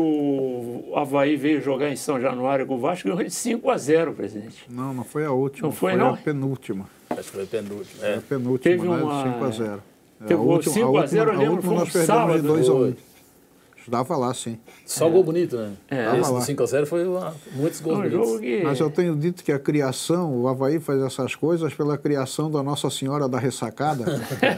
[SPEAKER 1] o Avaí veio jogar em São Januário com o Vasco, ganhou de cinco a zero, presidente.
[SPEAKER 2] Não, não foi a última.
[SPEAKER 1] Não foi,
[SPEAKER 2] foi
[SPEAKER 1] não?
[SPEAKER 2] a penúltima.
[SPEAKER 3] Acho que foi a penúltima.
[SPEAKER 2] Foi
[SPEAKER 3] É.
[SPEAKER 2] a penúltima,
[SPEAKER 1] Teve
[SPEAKER 2] né?
[SPEAKER 1] uma...
[SPEAKER 2] cinco a zero.
[SPEAKER 1] Teve
[SPEAKER 2] a última,
[SPEAKER 1] cinco a zero,
[SPEAKER 2] a
[SPEAKER 1] eu lembro,
[SPEAKER 2] última
[SPEAKER 1] foi
[SPEAKER 2] nós
[SPEAKER 1] um
[SPEAKER 2] perdemos
[SPEAKER 1] sábado.
[SPEAKER 2] de dois a um. Estava lá, sim.
[SPEAKER 3] Só é. gol bonito, né?
[SPEAKER 1] É.
[SPEAKER 3] Esse do cinco a zero foi uma, muitos gols
[SPEAKER 1] um
[SPEAKER 3] bonitos.
[SPEAKER 1] jogo que...
[SPEAKER 2] Mas eu tenho dito que a criação, o Avaí faz essas coisas pela criação da Nossa Senhora da Ressacada,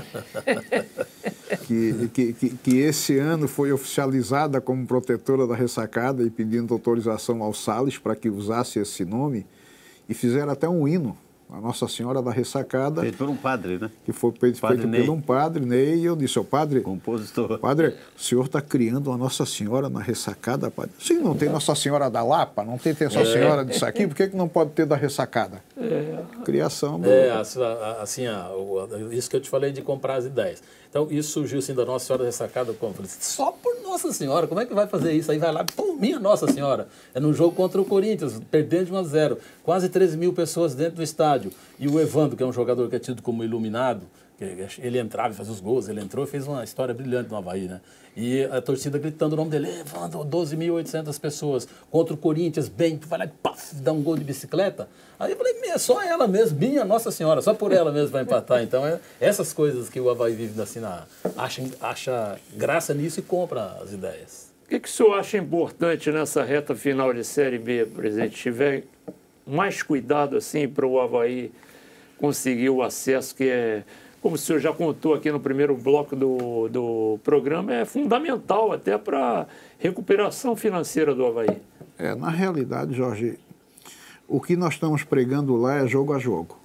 [SPEAKER 2] que, que, que, que esse ano foi oficializada como protetora da ressacada e pedindo autorização ao Salles para que usasse esse nome, e fizeram até um hino, a Nossa Senhora da Ressacada.
[SPEAKER 4] Feito por um padre, né?
[SPEAKER 2] Que foi feito,
[SPEAKER 4] padre
[SPEAKER 2] feito
[SPEAKER 4] Ney.
[SPEAKER 2] por um padre, Ney, e eu disse, ó padre,
[SPEAKER 4] compositor.
[SPEAKER 2] Padre, o senhor está criando uma Nossa Senhora na ressacada, padre? Sim, não tem Nossa Senhora da Lapa, não tem Nossa é. Senhora disso aqui, por que, que não pode ter da ressacada? É. Criação. Do...
[SPEAKER 3] É, assim, isso que eu te falei de comprar as ideias. Então, isso surgiu assim da Nossa Senhora da Ressacada, como? Falei, só por Nossa Senhora, como é que vai fazer isso? Aí vai lá, pô, minha Nossa Senhora. É num jogo contra o Corinthians, perdendo de um a zero. Quase treze mil pessoas dentro do estádio. E o Evandro, que é um jogador que é tido como iluminado, ele entrava e fazia os gols, ele entrou e fez uma história brilhante no Avaí, né? E a torcida gritando o nome dele, Evandro, doze mil e oitocentas pessoas contra o Corinthians, bem, tu vai lá e paf, dá um gol de bicicleta. Aí eu falei, é só ela mesmo, minha Nossa Senhora, só por ela mesmo vai empatar. Então, é essas coisas que o Avaí vive assim, na, acha, acha graça nisso e compra as ideias.
[SPEAKER 1] O que, que o senhor acha importante nessa reta final de Série B, presidente? Tiver mais cuidado assim para o Avaí conseguir o acesso, que é, como o senhor já contou aqui no primeiro bloco do, do programa, é fundamental até para a recuperação financeira do Avaí.
[SPEAKER 2] É, na realidade, Jorge, o que nós estamos pregando lá é jogo a jogo.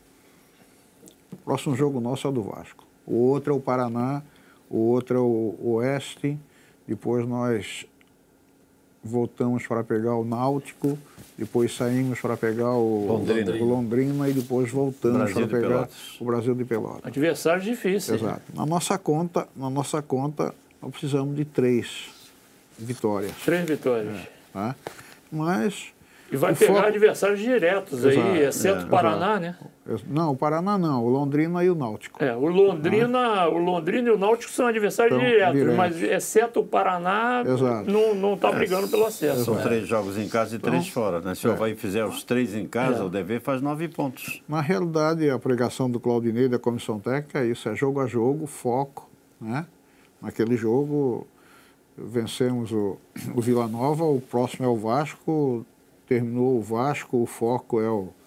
[SPEAKER 2] O próximo jogo nosso é o do Vasco. O outro é o Paraná, o outro é o Oeste, depois nós voltamos para pegar o Náutico, depois saímos para pegar o Londrina, o Londrina e depois voltamos para pegar Pelotas. O Brasil de Pelotas.
[SPEAKER 1] Adversários difíceis.
[SPEAKER 2] Exato. Na nossa conta, na nossa conta, nós precisamos de três vitórias.
[SPEAKER 1] Três vitórias.
[SPEAKER 2] É, tá? Mas...
[SPEAKER 1] E vai pegar foco... adversários diretos aí,
[SPEAKER 2] exato,
[SPEAKER 1] exceto
[SPEAKER 2] é,
[SPEAKER 1] o Paraná,
[SPEAKER 2] exato.
[SPEAKER 1] né?
[SPEAKER 2] Não, o Paraná não, o Londrina e o Náutico.
[SPEAKER 1] É, o Londrina, ah. o Londrina e o Náutico são adversários então, diretos, direto. Mas exceto o Paraná, exato. não está brigando é, pelo acesso.
[SPEAKER 4] São
[SPEAKER 1] né?
[SPEAKER 4] três jogos em casa e então, três fora, né? Se o Avaí fizer os três em casa, é. o dever faz nove pontos.
[SPEAKER 2] Na realidade, a pregação do Claudinei da Comissão Técnica é isso, é jogo a jogo, foco, né? Naquele jogo, vencemos o, o Vila Nova, o próximo é o Vasco, terminou o Vasco, o foco é o,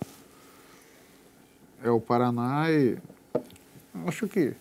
[SPEAKER 2] é o Paraná e acho que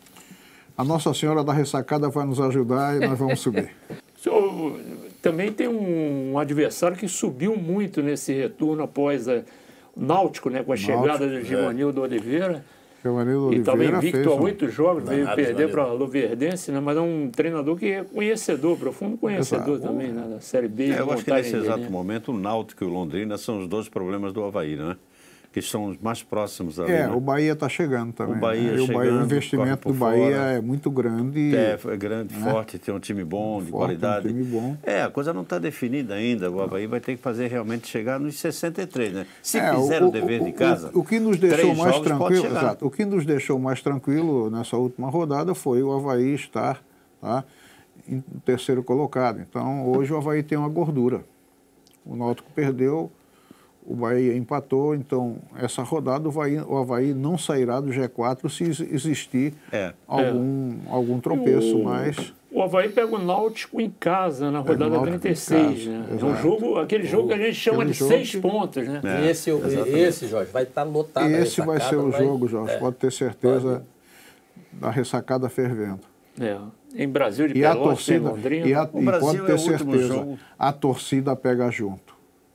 [SPEAKER 2] a Nossa Senhora da Ressacada vai nos ajudar e nós vamos subir.
[SPEAKER 1] O senhor também tem um adversário que subiu muito nesse retorno após a, o Náutico, né, com a Náutico, chegada do Givanildo é. Oliveira.
[SPEAKER 2] Givanildo
[SPEAKER 1] e também invicto a
[SPEAKER 2] um...
[SPEAKER 1] oito jogos, veio Danado, perder para a Luverdense, né? Mas é um treinador que é conhecedor, profundo conhecedor Exato. também, né? Da Série B.
[SPEAKER 4] É, eu acho que nesse exato né? momento o Náutico e o Londrina são os dois problemas do Avaí, né? Que são os mais próximos ali.
[SPEAKER 2] É,
[SPEAKER 4] né?
[SPEAKER 2] o Bahia está chegando também.
[SPEAKER 4] O Bahia
[SPEAKER 2] né?
[SPEAKER 4] chegando,
[SPEAKER 2] o, Bahia, o investimento do Bahia fora. é muito grande.
[SPEAKER 4] É, é grande, né? forte, tem um time bom, de forte, qualidade.
[SPEAKER 2] Um time bom.
[SPEAKER 4] É, a coisa não está definida ainda. O Avaí vai ter que fazer realmente chegar nos sessenta e três, né? Se
[SPEAKER 2] é,
[SPEAKER 4] fizer
[SPEAKER 2] o,
[SPEAKER 4] o dever
[SPEAKER 2] o,
[SPEAKER 4] de casa.
[SPEAKER 2] O, o que nos deixou mais tranquilo, exato, o que nos deixou mais tranquilo nessa última rodada foi o Avaí estar tá, em terceiro colocado. Então, hoje o Avaí tem uma gordura. O Náutico perdeu. O Bahia empatou, então essa rodada o Avaí, o Avaí não sairá do G quatro se existir é. algum, é. algum tropeço,
[SPEAKER 1] o,
[SPEAKER 2] mas...
[SPEAKER 1] O Avaí pega o Náutico em casa, na rodada trinta e seis, né? É um jogo, aquele jogo que a gente chama de seis que... pontos, né?
[SPEAKER 3] É. E esse, esse, Jorge, vai estar lotado.
[SPEAKER 2] Esse vai ser o vai... jogo, Jorge, é. pode ter certeza pode. da ressacada fervendo.
[SPEAKER 1] É. Em Brasil de
[SPEAKER 2] e
[SPEAKER 1] Pelotas,
[SPEAKER 2] a torcida,
[SPEAKER 1] em Londrina.
[SPEAKER 2] E, a, e pode ter é certeza, jogo. a torcida pega junto.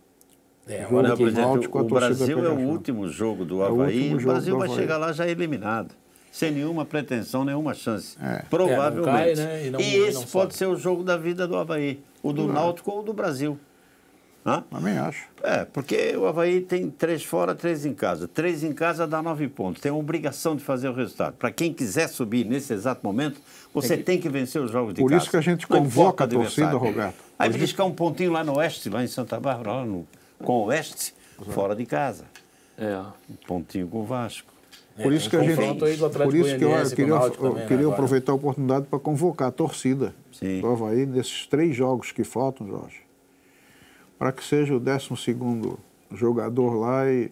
[SPEAKER 4] É, agora, o, Náutico, o Brasil é o junto. último jogo do Avaí, é o, o Brasil vai chegar lá já eliminado, sem nenhuma pretensão, nenhuma chance. É. Provavelmente. É, cai, né? E, não, e esse pode sobe. ser o jogo da vida do Avaí, o do não. Náutico ou do Brasil. Hã?
[SPEAKER 2] Também acho.
[SPEAKER 4] É, porque o Avaí tem três fora, três em casa. Três em casa dá nove pontos. Tem a obrigação de fazer o resultado. Para quem quiser subir nesse exato momento, você tem que, tem que vencer os jogos de
[SPEAKER 2] Por
[SPEAKER 4] casa.
[SPEAKER 2] Por isso que a gente convoca a torcida, Roberto.
[SPEAKER 4] Aí buscar um pontinho lá no Oeste, lá em Santa Bárbara, lá no... com o Oeste, Exato. fora de casa.
[SPEAKER 1] É.
[SPEAKER 4] Um pontinho com o Vasco.
[SPEAKER 2] Por isso
[SPEAKER 3] é,
[SPEAKER 2] que a gente, por isso que eu, eu queria, eu
[SPEAKER 3] também,
[SPEAKER 2] queria
[SPEAKER 3] né,
[SPEAKER 2] aproveitar a oportunidade para convocar a torcida
[SPEAKER 4] Sim.
[SPEAKER 2] do Avaí nesses três jogos que faltam, Jorge, para que seja o décimo segundo jogador lá. E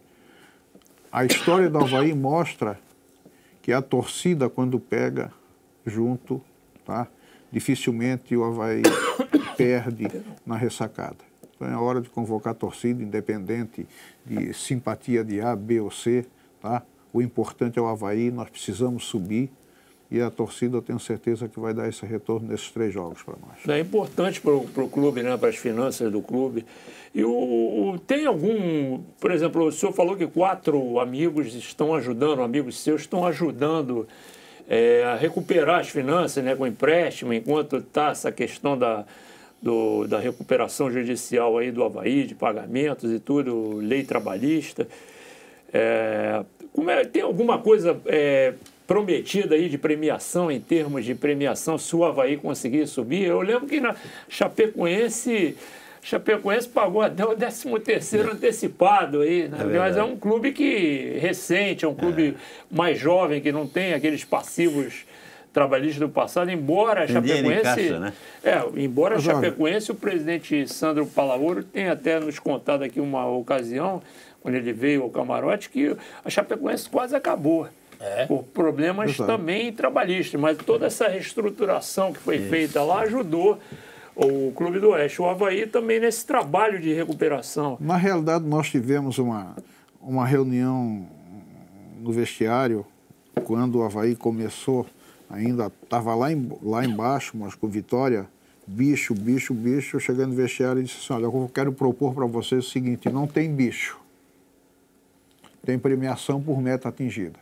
[SPEAKER 2] a história do Avaí mostra que a torcida, quando pega junto, tá, dificilmente o Avaí perde na ressacada. Então é hora de convocar a torcida, independente de simpatia de A, B ou C, tá? O importante é o Avaí, nós precisamos subir e a torcida eu tenho certeza que vai dar esse retorno nesses três jogos para nós.
[SPEAKER 1] É importante para o clube, né? Para as finanças do clube. E o, o, tem algum, por exemplo, o senhor falou que quatro amigos estão ajudando, amigos seus estão ajudando é, a recuperar as finanças, né? Com empréstimo, enquanto está essa questão da, do, da recuperação judicial aí do Avaí, de pagamentos e tudo, lei trabalhista. É, como é, tem alguma coisa é, prometida aí de premiação, em termos de premiação, se o Avaí conseguir subir? Eu lembro que na Chapecoense, Chapecoense pagou até o décimo terceiro antecipado aí, né? É mas é um clube que recente, é um clube é. mais jovem, que não tem aqueles passivos trabalhistas do passado, embora a Chapecoense,
[SPEAKER 4] caixa, né?
[SPEAKER 1] é, embora a Chapecoense, o presidente Sandro Palaoro tenha até nos contado aqui uma ocasião, quando ele veio ao camarote, que a Chapecoense quase acabou. É. Por problemas Exato. também trabalhistas, mas toda essa reestruturação que foi Isso. feita lá ajudou o Clube do Oeste, o Avaí também nesse trabalho de recuperação.
[SPEAKER 2] Na realidade, nós tivemos uma, uma reunião no vestiário, quando o Avaí começou, ainda estava lá, em, lá embaixo, mas com vitória, bicho, bicho, bicho, chegando no vestiário e disse assim, olha, eu quero propor para vocês o seguinte, não tem bicho, tem premiação por meta atingida.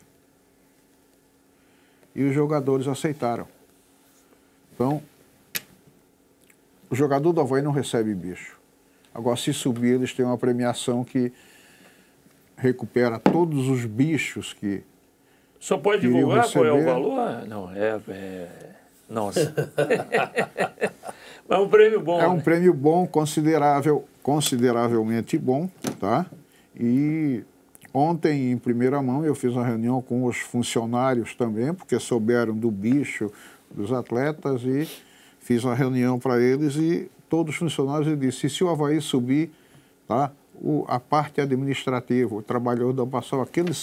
[SPEAKER 2] E os jogadores aceitaram. Então, o jogador do Avaí não recebe bicho. Agora, se subir, eles têm uma premiação que recupera todos os bichos que
[SPEAKER 1] Só pode divulgar receber. Qual é o valor? Não, é... é... Nossa. Mas é um prêmio bom.
[SPEAKER 2] É um
[SPEAKER 1] né?
[SPEAKER 2] prêmio bom, considerável, consideravelmente bom, tá? E... Ontem, em primeira mão, eu fiz uma reunião com os funcionários também, porque souberam do bicho dos atletas e fiz uma reunião para eles e todos os funcionários eu disse, se o Avaí subir, tá, o, a parte administrativa, o trabalhador da Passal, aquele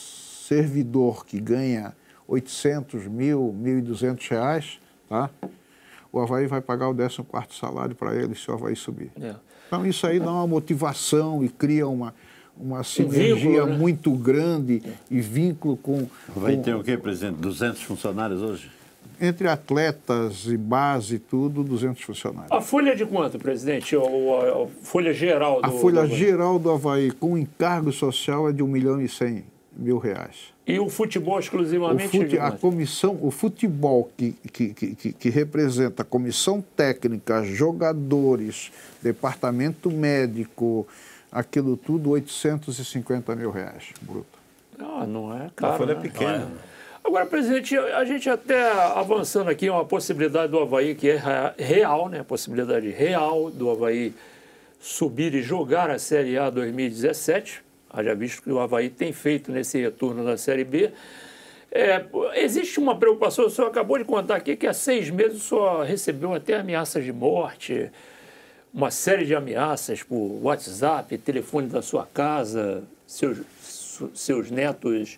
[SPEAKER 2] servidor que ganha oitocentos mil, mil e duzentos reais, tá, o Avaí vai pagar o décimo quarto salário para ele se o Avaí subir. É. Então isso aí dá uma motivação e cria uma... uma sinergia vínculo, né? muito grande e vínculo com...
[SPEAKER 4] Vai
[SPEAKER 2] com,
[SPEAKER 4] ter o quê, presidente? duzentos funcionários hoje?
[SPEAKER 2] Entre atletas e base e tudo, duzentos funcionários.
[SPEAKER 1] A folha de quanto, presidente? Ou a, a folha geral do
[SPEAKER 2] A folha
[SPEAKER 1] do
[SPEAKER 2] geral do Avaí com encargo social é de um milhão e cem mil reais.
[SPEAKER 1] E o futebol exclusivamente?
[SPEAKER 2] O fute, a comissão, o futebol que, que, que, que representa a comissão técnica, jogadores, departamento médico... aquilo tudo, oitocentos e cinquenta mil reais, bruto.
[SPEAKER 1] Ah, não é caro,
[SPEAKER 4] A folha
[SPEAKER 1] né?
[SPEAKER 4] é pequena.
[SPEAKER 1] É. Agora, presidente, a gente até avançando aqui, uma possibilidade do Avaí que é real, né? A possibilidade real do Avaí subir e jogar a Série A dois mil e dezessete, haja visto que o Avaí tem feito nesse retorno da Série B. É, existe uma preocupação, o senhor acabou de contar aqui que há seis meses o senhor recebeu até ameaças de morte, uma série de ameaças por WhatsApp, telefone da sua casa, seus, seus netos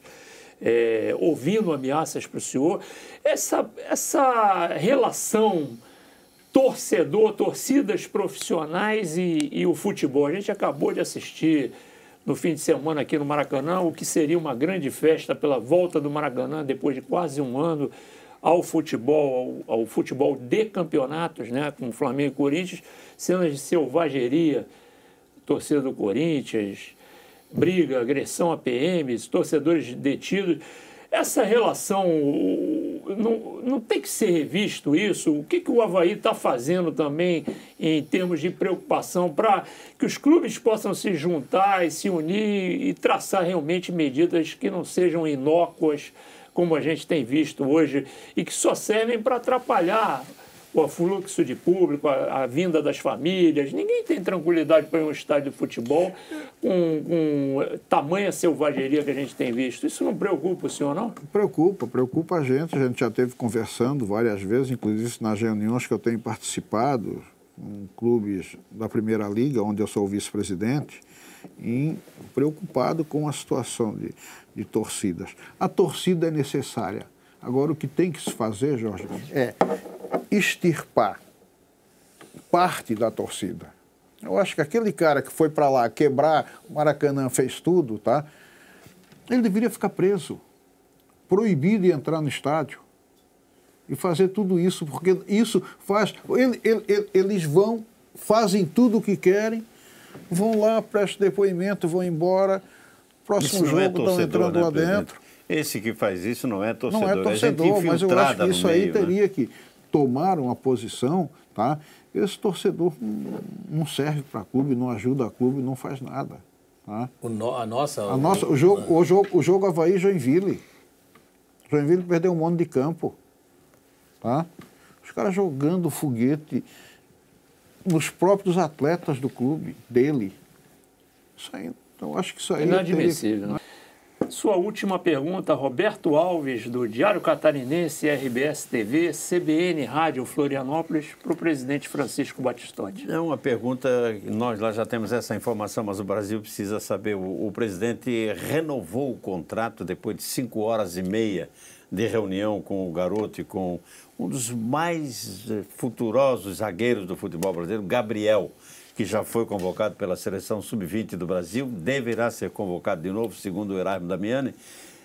[SPEAKER 1] é, ouvindo ameaças para o senhor. Essa, essa relação torcedor, torcidas profissionais e, e o futebol. A gente acabou de assistir no fim de semana aqui no Maracanã o que seria uma grande festa pela volta do Maracanã depois de quase um ano ao futebol, ao, ao futebol de campeonatos, né, com Flamengo e Corinthians, cenas de selvageria, torcida do Corinthians, briga, agressão a P Ms, torcedores detidos. Essa relação, não, não tem que ser revisto isso? O que, que o Avaí está fazendo também em termos de preocupação para que os clubes possam se juntar e se unir e traçar realmente medidas que não sejam inócuas, como a gente tem visto hoje, e que só servem para atrapalhar o fluxo de público, a, a vinda das famílias. Ninguém tem tranquilidade para ir a um estádio de futebol com, com tamanha selvageria que a gente tem visto. Isso não preocupa o senhor, não?
[SPEAKER 2] Preocupa, preocupa a gente. A gente já esteve conversando várias vezes, inclusive nas reuniões que eu tenho participado com clubes da Primeira Liga, onde eu sou vice-presidente, e preocupado com a situação de, de torcidas. A torcida é necessária. Agora, o que tem que se fazer, Jorge, é extirpar parte da torcida. Eu acho que aquele cara que foi para lá quebrar, o Maracanã fez tudo, tá? Ele deveria ficar preso, proibido de entrar no estádio e fazer tudo isso, porque isso faz... Ele, ele, ele, eles vão, fazem tudo o que querem, vão lá, prestam depoimento, vão embora, próximo jogo estão é entrando, né, lá presidente? Dentro.
[SPEAKER 4] Esse que faz isso não é torcedor,
[SPEAKER 2] não é torcedor,
[SPEAKER 4] é
[SPEAKER 2] mas eu acho que isso aí
[SPEAKER 4] meio,
[SPEAKER 2] teria
[SPEAKER 4] né?
[SPEAKER 2] que tomar uma posição, tá? Esse torcedor não serve para clube, não ajuda a clube, não faz nada. Tá?
[SPEAKER 3] O no, a nossa...
[SPEAKER 2] A nossa o, jogo, o, jogo, o jogo Avaí-Joinville. Joinville perdeu um monte de campo. Tá? Os caras jogando foguete nos próprios atletas do clube, dele. Isso aí, eu acho que isso aí...
[SPEAKER 1] Inadmissível.
[SPEAKER 2] Teria...
[SPEAKER 1] Sua última pergunta, Roberto Alves, do Diário Catarinense, R B S T V, C B N Rádio Florianópolis, para o presidente Francisco Batistotti.
[SPEAKER 4] É uma pergunta, nós lá já temos essa informação, mas o Brasil precisa saber. O, o presidente renovou o contrato depois de cinco horas e meia de reunião com o garoto e com um dos mais futurosos zagueiros do futebol brasileiro, Gabriel, que já foi convocado pela seleção sub vinte do Brasil, deverá ser convocado de novo, segundo o Erasmo Damiani.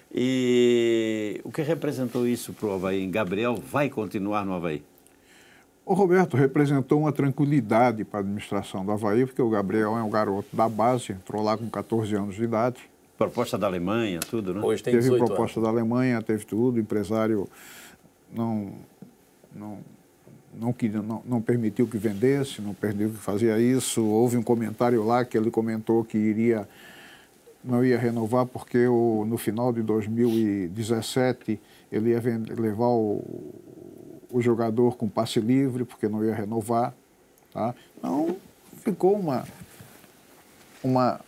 [SPEAKER 4] E o que representou isso para o Avaí? Gabriel vai continuar no Avaí?
[SPEAKER 2] O Roberto representou uma tranquilidade para a administração do Avaí, porque o Gabriel é um garoto da base, entrou lá com quatorze anos de idade.
[SPEAKER 4] Proposta da Alemanha, tudo, né?
[SPEAKER 3] Hoje tem
[SPEAKER 2] teve
[SPEAKER 3] dezoito
[SPEAKER 2] proposta
[SPEAKER 3] anos.
[SPEAKER 2] da Alemanha, teve tudo, o empresário não... não Não, que, não, não permitiu que vendesse, não permitiu que fazia isso. Houve um comentário lá que ele comentou que iria, não ia renovar porque o, no final de dois mil e dezessete ele ia vend, levar o, o jogador com passe livre, porque não ia renovar. Tá? Então, ficou uma, uma,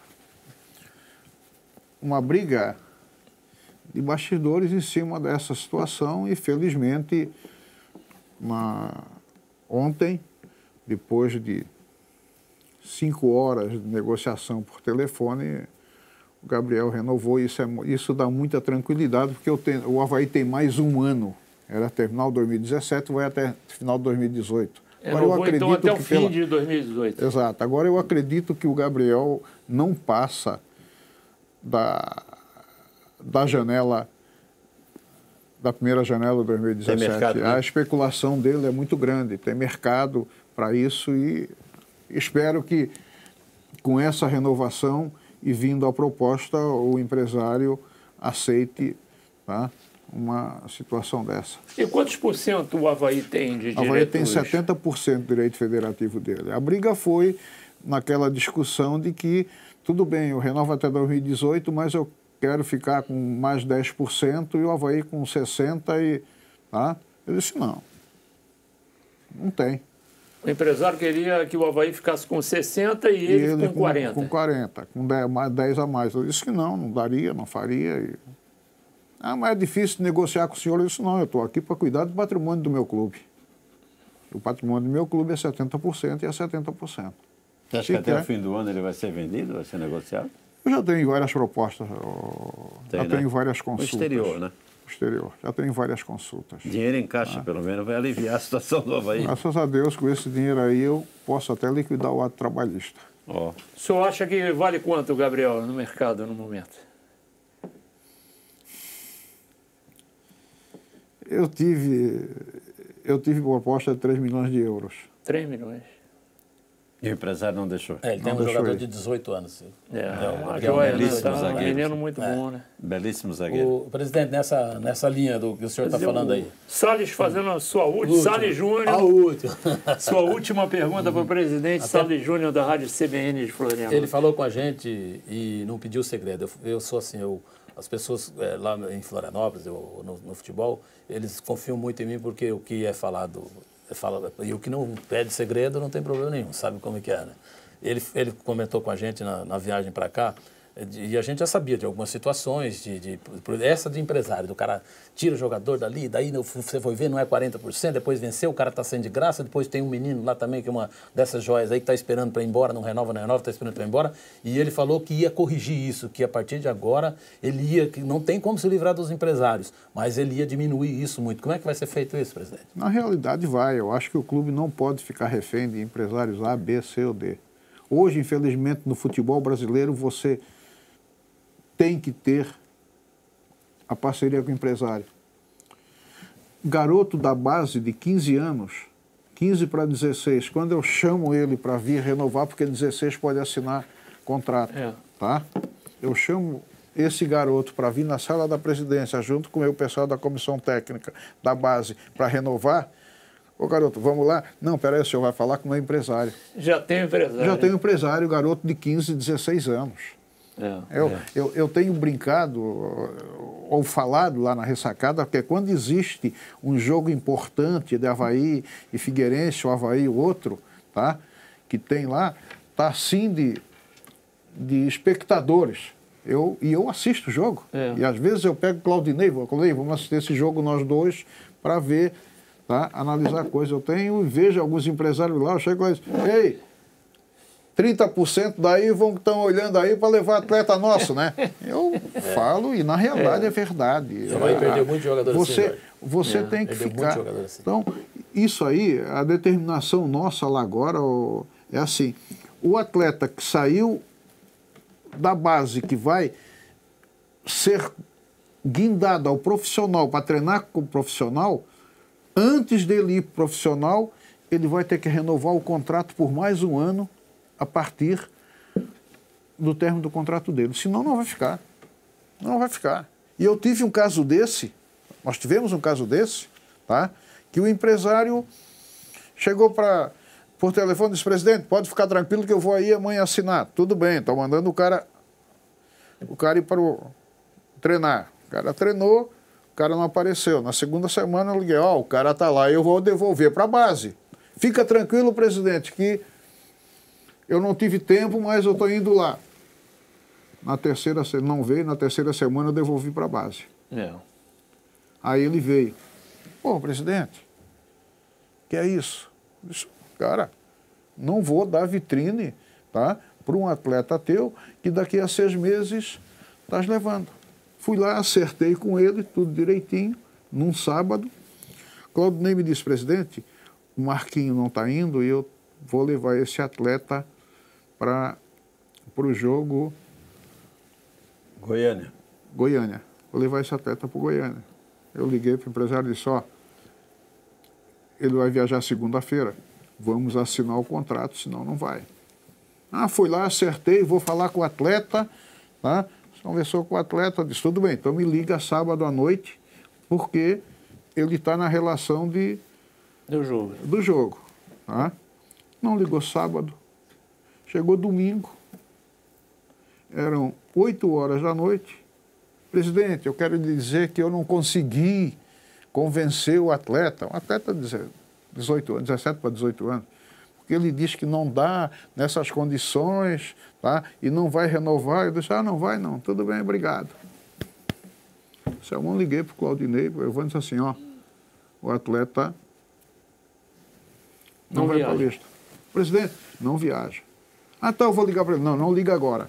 [SPEAKER 2] uma briga de bastidores em cima dessa situação e, felizmente, Uma... ontem, depois de cinco horas de negociação por telefone, o Gabriel renovou. Isso, é... isso dá muita tranquilidade, porque eu tenho... o Avaí tem mais um ano. Era até final de dois mil e dezessete, vai até final de dois mil e dezoito.
[SPEAKER 1] Agora, eu acredito então até o fim pela... de dois mil e dezoito.
[SPEAKER 2] Exato. Agora eu acredito que o Gabriel não passa da, da janela... da primeira janela de dois mil e dezessete.
[SPEAKER 4] Tem mercado, né?
[SPEAKER 2] A especulação dele é muito grande, tem mercado para isso e espero que com essa renovação e vindo a proposta, o empresário aceite, tá, uma situação dessa.
[SPEAKER 1] E quantos por cento o Avaí tem de direitos?
[SPEAKER 2] O Avaí tem setenta por cento do direito federativo dele. A briga foi naquela discussão de que, tudo bem, eu renovo até dois mil e dezoito, mas eu quero ficar com mais dez por cento e o Avaí com sessenta por cento. E, tá? Eu disse, não, não tem.
[SPEAKER 1] O empresário queria que o Avaí ficasse com sessenta e ele, e ele com, com quarenta.
[SPEAKER 2] Com quarenta, com dez, mais, dez a mais. Eu disse que não, não daria, não faria. E... Ah, mas é difícil negociar com o senhor. Eu disse, não, eu estou aqui para cuidar do patrimônio do meu clube. O patrimônio do meu clube é setenta por cento e é setenta por cento.
[SPEAKER 4] Você acha
[SPEAKER 2] Se
[SPEAKER 4] que até
[SPEAKER 2] quer...
[SPEAKER 4] o fim do ano ele vai ser vendido, vai ser negociado?
[SPEAKER 2] Eu já tenho várias propostas, tem, já
[SPEAKER 4] né?
[SPEAKER 2] tenho várias consultas.
[SPEAKER 4] O exterior, né?
[SPEAKER 2] O exterior, já tenho várias consultas.
[SPEAKER 4] Dinheiro em caixa, ah. pelo menos, vai aliviar a situação do Avaí.
[SPEAKER 2] Graças a Deus, com esse dinheiro aí, eu posso até liquidar o ato trabalhista.
[SPEAKER 4] Oh.
[SPEAKER 1] O senhor acha que vale quanto, Gabriel, no mercado, no momento?
[SPEAKER 2] Eu tive, eu tive proposta de três milhões de euros.
[SPEAKER 1] três milhões.
[SPEAKER 4] E o empresário não deixou?
[SPEAKER 3] É, ele
[SPEAKER 2] não
[SPEAKER 3] tem um jogador
[SPEAKER 2] ele.
[SPEAKER 3] de dezoito anos.
[SPEAKER 1] É,
[SPEAKER 3] é,
[SPEAKER 1] a
[SPEAKER 3] é um
[SPEAKER 1] joia,
[SPEAKER 4] belíssimo
[SPEAKER 1] tá,
[SPEAKER 4] zagueiro.
[SPEAKER 1] um menino muito
[SPEAKER 3] É.
[SPEAKER 1] bom, né?
[SPEAKER 4] Belíssimo zagueiro.
[SPEAKER 3] O presidente, nessa, nessa linha do que o senhor está falando aí.
[SPEAKER 1] Salles fazendo a sua última. Salles Júnior.
[SPEAKER 3] A última.
[SPEAKER 1] Sua última pergunta para o presidente
[SPEAKER 3] Até...
[SPEAKER 1] Salles Júnior da Rádio C B N de Florianópolis.
[SPEAKER 3] Ele falou com a gente e não pediu segredo. Eu, eu sou assim, eu, as pessoas é, lá em Florianópolis, eu, no, no futebol, eles confiam muito em mim porque o que é falado, é falado, e o que não pede segredo não tem problema nenhum, sabe como é que é, né? Ele, ele comentou com a gente na, na viagem para cá, E a gente já sabia de algumas situações, de, de, essa de empresário, do cara tira o jogador dali, daí você foi ver, não é quarenta por cento, depois venceu, o cara está saindo de graça, depois tem um menino lá também, que é uma dessas joias aí, que está esperando para ir embora, não renova, não renova, está esperando para ir embora, e ele falou que ia corrigir isso, que a partir de agora ele ia, que não tem como se livrar dos empresários, mas ele ia diminuir isso muito. Como é que vai ser feito isso, presidente?
[SPEAKER 2] Na realidade vai, eu acho que o clube não pode ficar refém de empresários A, B, C ou D. Hoje, infelizmente, no futebol brasileiro, você tem que ter a parceria com o empresário. Garoto da base de quinze anos, quinze para dezesseis, quando eu chamo ele para vir renovar, porque dezesseis pode assinar contrato, é. tá? Eu chamo esse garoto para vir na sala da presidência, junto com o meu pessoal da comissão técnica da base, para renovar. Ô, garoto, vamos lá? Não, peraí, o senhor vai falar com o meu empresário.
[SPEAKER 1] Já tem empresário.
[SPEAKER 2] Já tem um empresário, garoto de quinze, dezesseis anos. É, eu, é. Eu, eu tenho brincado ou falado lá na ressacada, porque quando existe um jogo importante de Avaí e Figueirense, o Avaí o outro, tá? Que tem lá, tá assim de, de espectadores. Eu, e eu assisto o jogo. É. E às vezes eu pego o Claudinei, vou, Claudinei, vamos assistir esse jogo nós dois para ver, tá? Analisar a coisa. Eu tenho e vejo alguns empresários lá, eu chego lá e digo, ei, trinta por cento daí vão estão olhando aí para levar atleta nosso, né? Eu é. falo e na realidade é, é verdade.
[SPEAKER 3] Você vai perder muitos jogadores
[SPEAKER 2] você,
[SPEAKER 3] assim,
[SPEAKER 2] você é, tem que ficar. Assim. Então, isso aí, a determinação nossa lá agora é assim, o atleta que saiu da base, que vai ser guindado ao profissional para treinar com o profissional, antes dele ir para o profissional, ele vai ter que renovar o contrato por mais um ano a partir do término do contrato dele. Senão não vai ficar. Não vai ficar. E eu tive um caso desse, nós tivemos um caso desse, tá? Que o empresário chegou para por telefone e disse, presidente, pode ficar tranquilo que eu vou aí amanhã assinar. Tudo bem, estou mandando o cara, o cara ir para o treinar. O cara treinou, o cara não apareceu. Na segunda semana eu liguei, ó, oh, o cara está lá, eu vou devolver para a base. Fica tranquilo, presidente, que eu não tive tempo, mas eu estou indo lá. Na terceira, não veio, na terceira semana eu devolvi para a base. É. Aí ele veio. Pô, presidente, que é isso? Eu disse, cara, não vou dar vitrine, tá, para um atleta teu que daqui a seis meses estás levando. Fui lá, acertei com ele, tudo direitinho, num sábado. Claudinei me disse, presidente, o Marquinho não está indo e eu vou levar esse atleta para o jogo...
[SPEAKER 4] Goiânia.
[SPEAKER 2] Goiânia. Vou levar esse atleta para o Goiânia. Eu liguei para o empresário e disse, ó, ele vai viajar segunda-feira, vamos assinar o contrato, senão não vai. Ah, fui lá, acertei, vou falar com o atleta, tá? Conversou com o atleta, disse, tudo bem, então me liga sábado à noite, porque ele está na relação de...
[SPEAKER 1] Do jogo.
[SPEAKER 2] Do jogo, tá? Não ligou sábado, chegou domingo, eram oito horas da noite. Presidente, eu quero lhe dizer que eu não consegui convencer o atleta, um atleta de dezoito anos, dezessete para dezoito anos, porque ele diz que não dá nessas condições, tá? E não vai renovar. Eu disse, ah, não vai não, tudo bem, obrigado. Se eu não liguei para o Claudinei, eu vou dizer assim, ó, o atleta não, não vai para a lista. Presidente, não viaja. Ah, então eu vou ligar para ele. Não, não liga agora.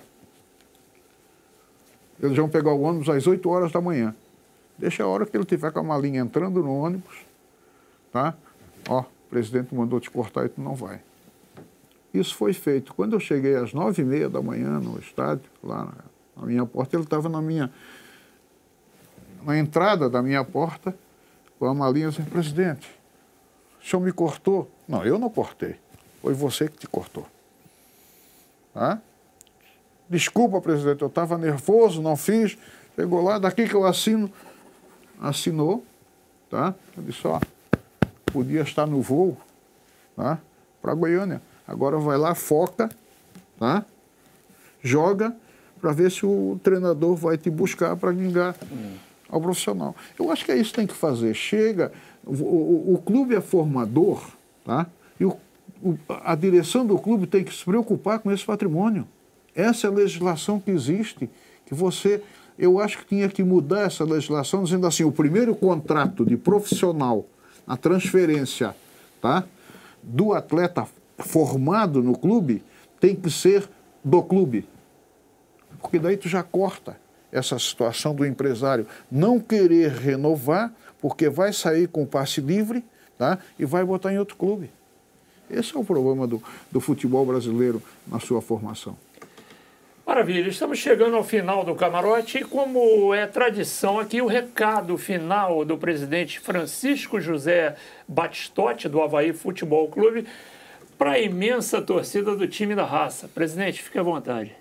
[SPEAKER 2] Eles vão pegar o ônibus às oito horas da manhã. Deixa a hora que ele tiver com a malinha entrando no ônibus, tá? Ó, o presidente mandou te cortar e tu não vai. Isso foi feito. Quando eu cheguei às nove e meia da manhã no estádio, lá na, na minha porta, ele estava na minha... na entrada da minha porta, com a malinha assim, presidente, o senhor me cortou? Não, eu não cortei. Foi você que te cortou. Tá? Desculpa, presidente, eu estava nervoso, não fiz. Chegou lá, daqui que eu assino. Assinou, tá? Eu disse, ó, podia estar no voo, tá? Para Goiânia. Agora vai lá, foca, tá? Joga, para ver se o treinador vai te buscar para ligar hum. ao profissional. Eu acho que é isso que tem que fazer. Chega, o, o, o clube é formador, tá? E o, o, a direção do clube tem que se preocupar com esse patrimônio. Essa é a legislação que existe, que você... Eu acho que tinha que mudar essa legislação, dizendo assim, o primeiro contrato de profissional, a transferência, tá, do atleta formado no clube, tem que ser do clube. Porque daí tu já corta essa situação do empresário não querer renovar, porque vai sair com passe livre, tá, e vai botar em outro clube. Esse é o problema do, do futebol brasileiro na sua formação.
[SPEAKER 1] Maravilha, estamos chegando ao final do camarote e, como é tradição aqui, o recado final do presidente Francisco José Batistotti, do Avaí Futebol Clube, para a imensa torcida do time da raça. Presidente, fique à vontade.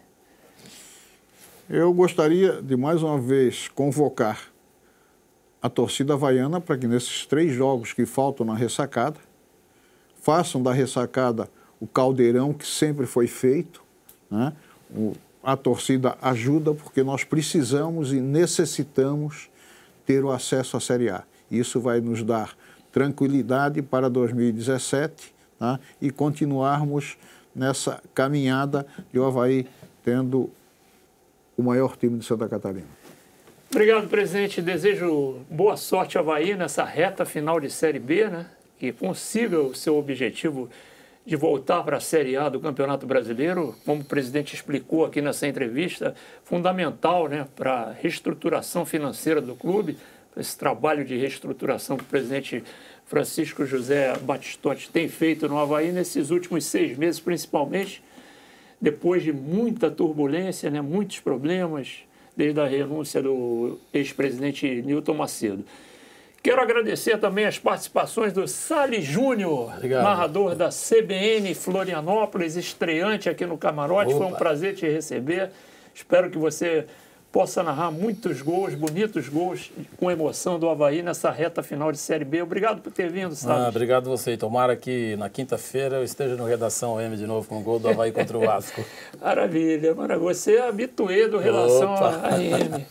[SPEAKER 2] Eu gostaria de, mais uma vez, convocar a torcida havaiana para que, nesses três jogos que faltam na ressacada, façam da ressacada o caldeirão que sempre foi feito, né? O, a torcida ajuda porque nós precisamos e necessitamos ter o acesso à Série A. Isso vai nos dar tranquilidade para dois mil e dezessete, tá? E continuarmos nessa caminhada de o Avaí tendo o maior time de Santa Catarina.
[SPEAKER 1] Obrigado, presidente. Desejo boa sorte ao Avaí nessa reta final de Série B, né? Que consiga o seu objetivo de voltar para a Série A do Campeonato Brasileiro, como o presidente explicou aqui nessa entrevista, fundamental, né, para a reestruturação financeira do clube, esse trabalho de reestruturação que o presidente Francisco José Batistotti tem feito no Avaí nesses últimos seis meses, principalmente, depois de muita turbulência, né, muitos problemas, desde a renúncia do ex-presidente Nilton Macedo. Quero agradecer também as participações do Salles Júnior, narrador da C B N Florianópolis, estreante aqui no Camarote. Opa. Foi um prazer te receber. Espero que você possa narrar muitos gols, bonitos gols, com emoção do Avaí nessa reta final de Série B. Obrigado por ter vindo, Salles.
[SPEAKER 3] Ah, obrigado você. Tomara que na quinta-feira eu esteja no Redação M de novo com o gol do Avaí contra o Vasco.
[SPEAKER 1] Maravilha, maravilha. Você é habituê do Relação à M.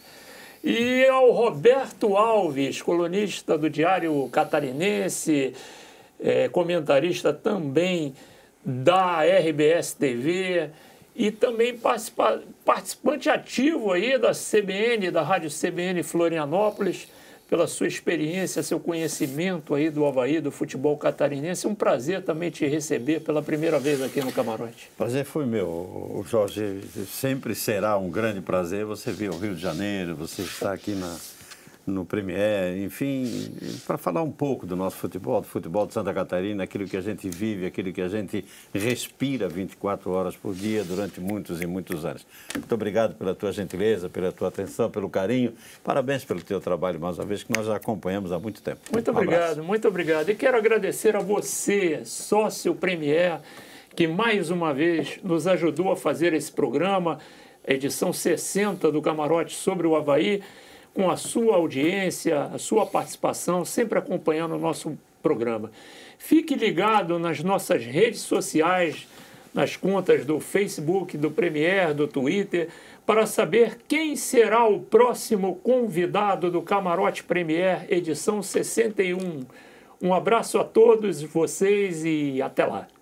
[SPEAKER 1] E ao Roberto Alves, colunista do Diário Catarinense, é, comentarista também da R B S T V e também participa, participante ativo aí da C B N, da Rádio C B N Florianópolis, pela sua experiência, seu conhecimento aí do Avaí, do futebol catarinense. É um prazer também te receber pela primeira vez aqui no Camarote.
[SPEAKER 4] Prazer foi meu, Jorge. Sempre será um grande prazer você vir ao Rio de Janeiro, você estar aqui na, no Premier, enfim, para falar um pouco do nosso futebol, do futebol de Santa Catarina, aquilo que a gente vive, aquilo que a gente respira vinte e quatro horas por dia durante muitos e muitos anos. Muito obrigado pela tua gentileza, pela tua atenção, pelo carinho. Parabéns pelo teu trabalho, mais uma vez, que nós já acompanhamos há muito tempo.
[SPEAKER 1] Muito
[SPEAKER 4] um
[SPEAKER 1] obrigado,
[SPEAKER 4] abraço.
[SPEAKER 1] muito obrigado. E quero agradecer a você, sócio Premier, que mais uma vez nos ajudou a fazer esse programa, edição sessenta do Camarote sobre o Avaí, com a sua audiência, a sua participação, sempre acompanhando o nosso programa. Fique ligado nas nossas redes sociais, nas contas do Facebook, do Premier, do Twitter, para saber quem será o próximo convidado do Camarote Premier, edição sessenta e um. Um abraço a todos vocês e até lá.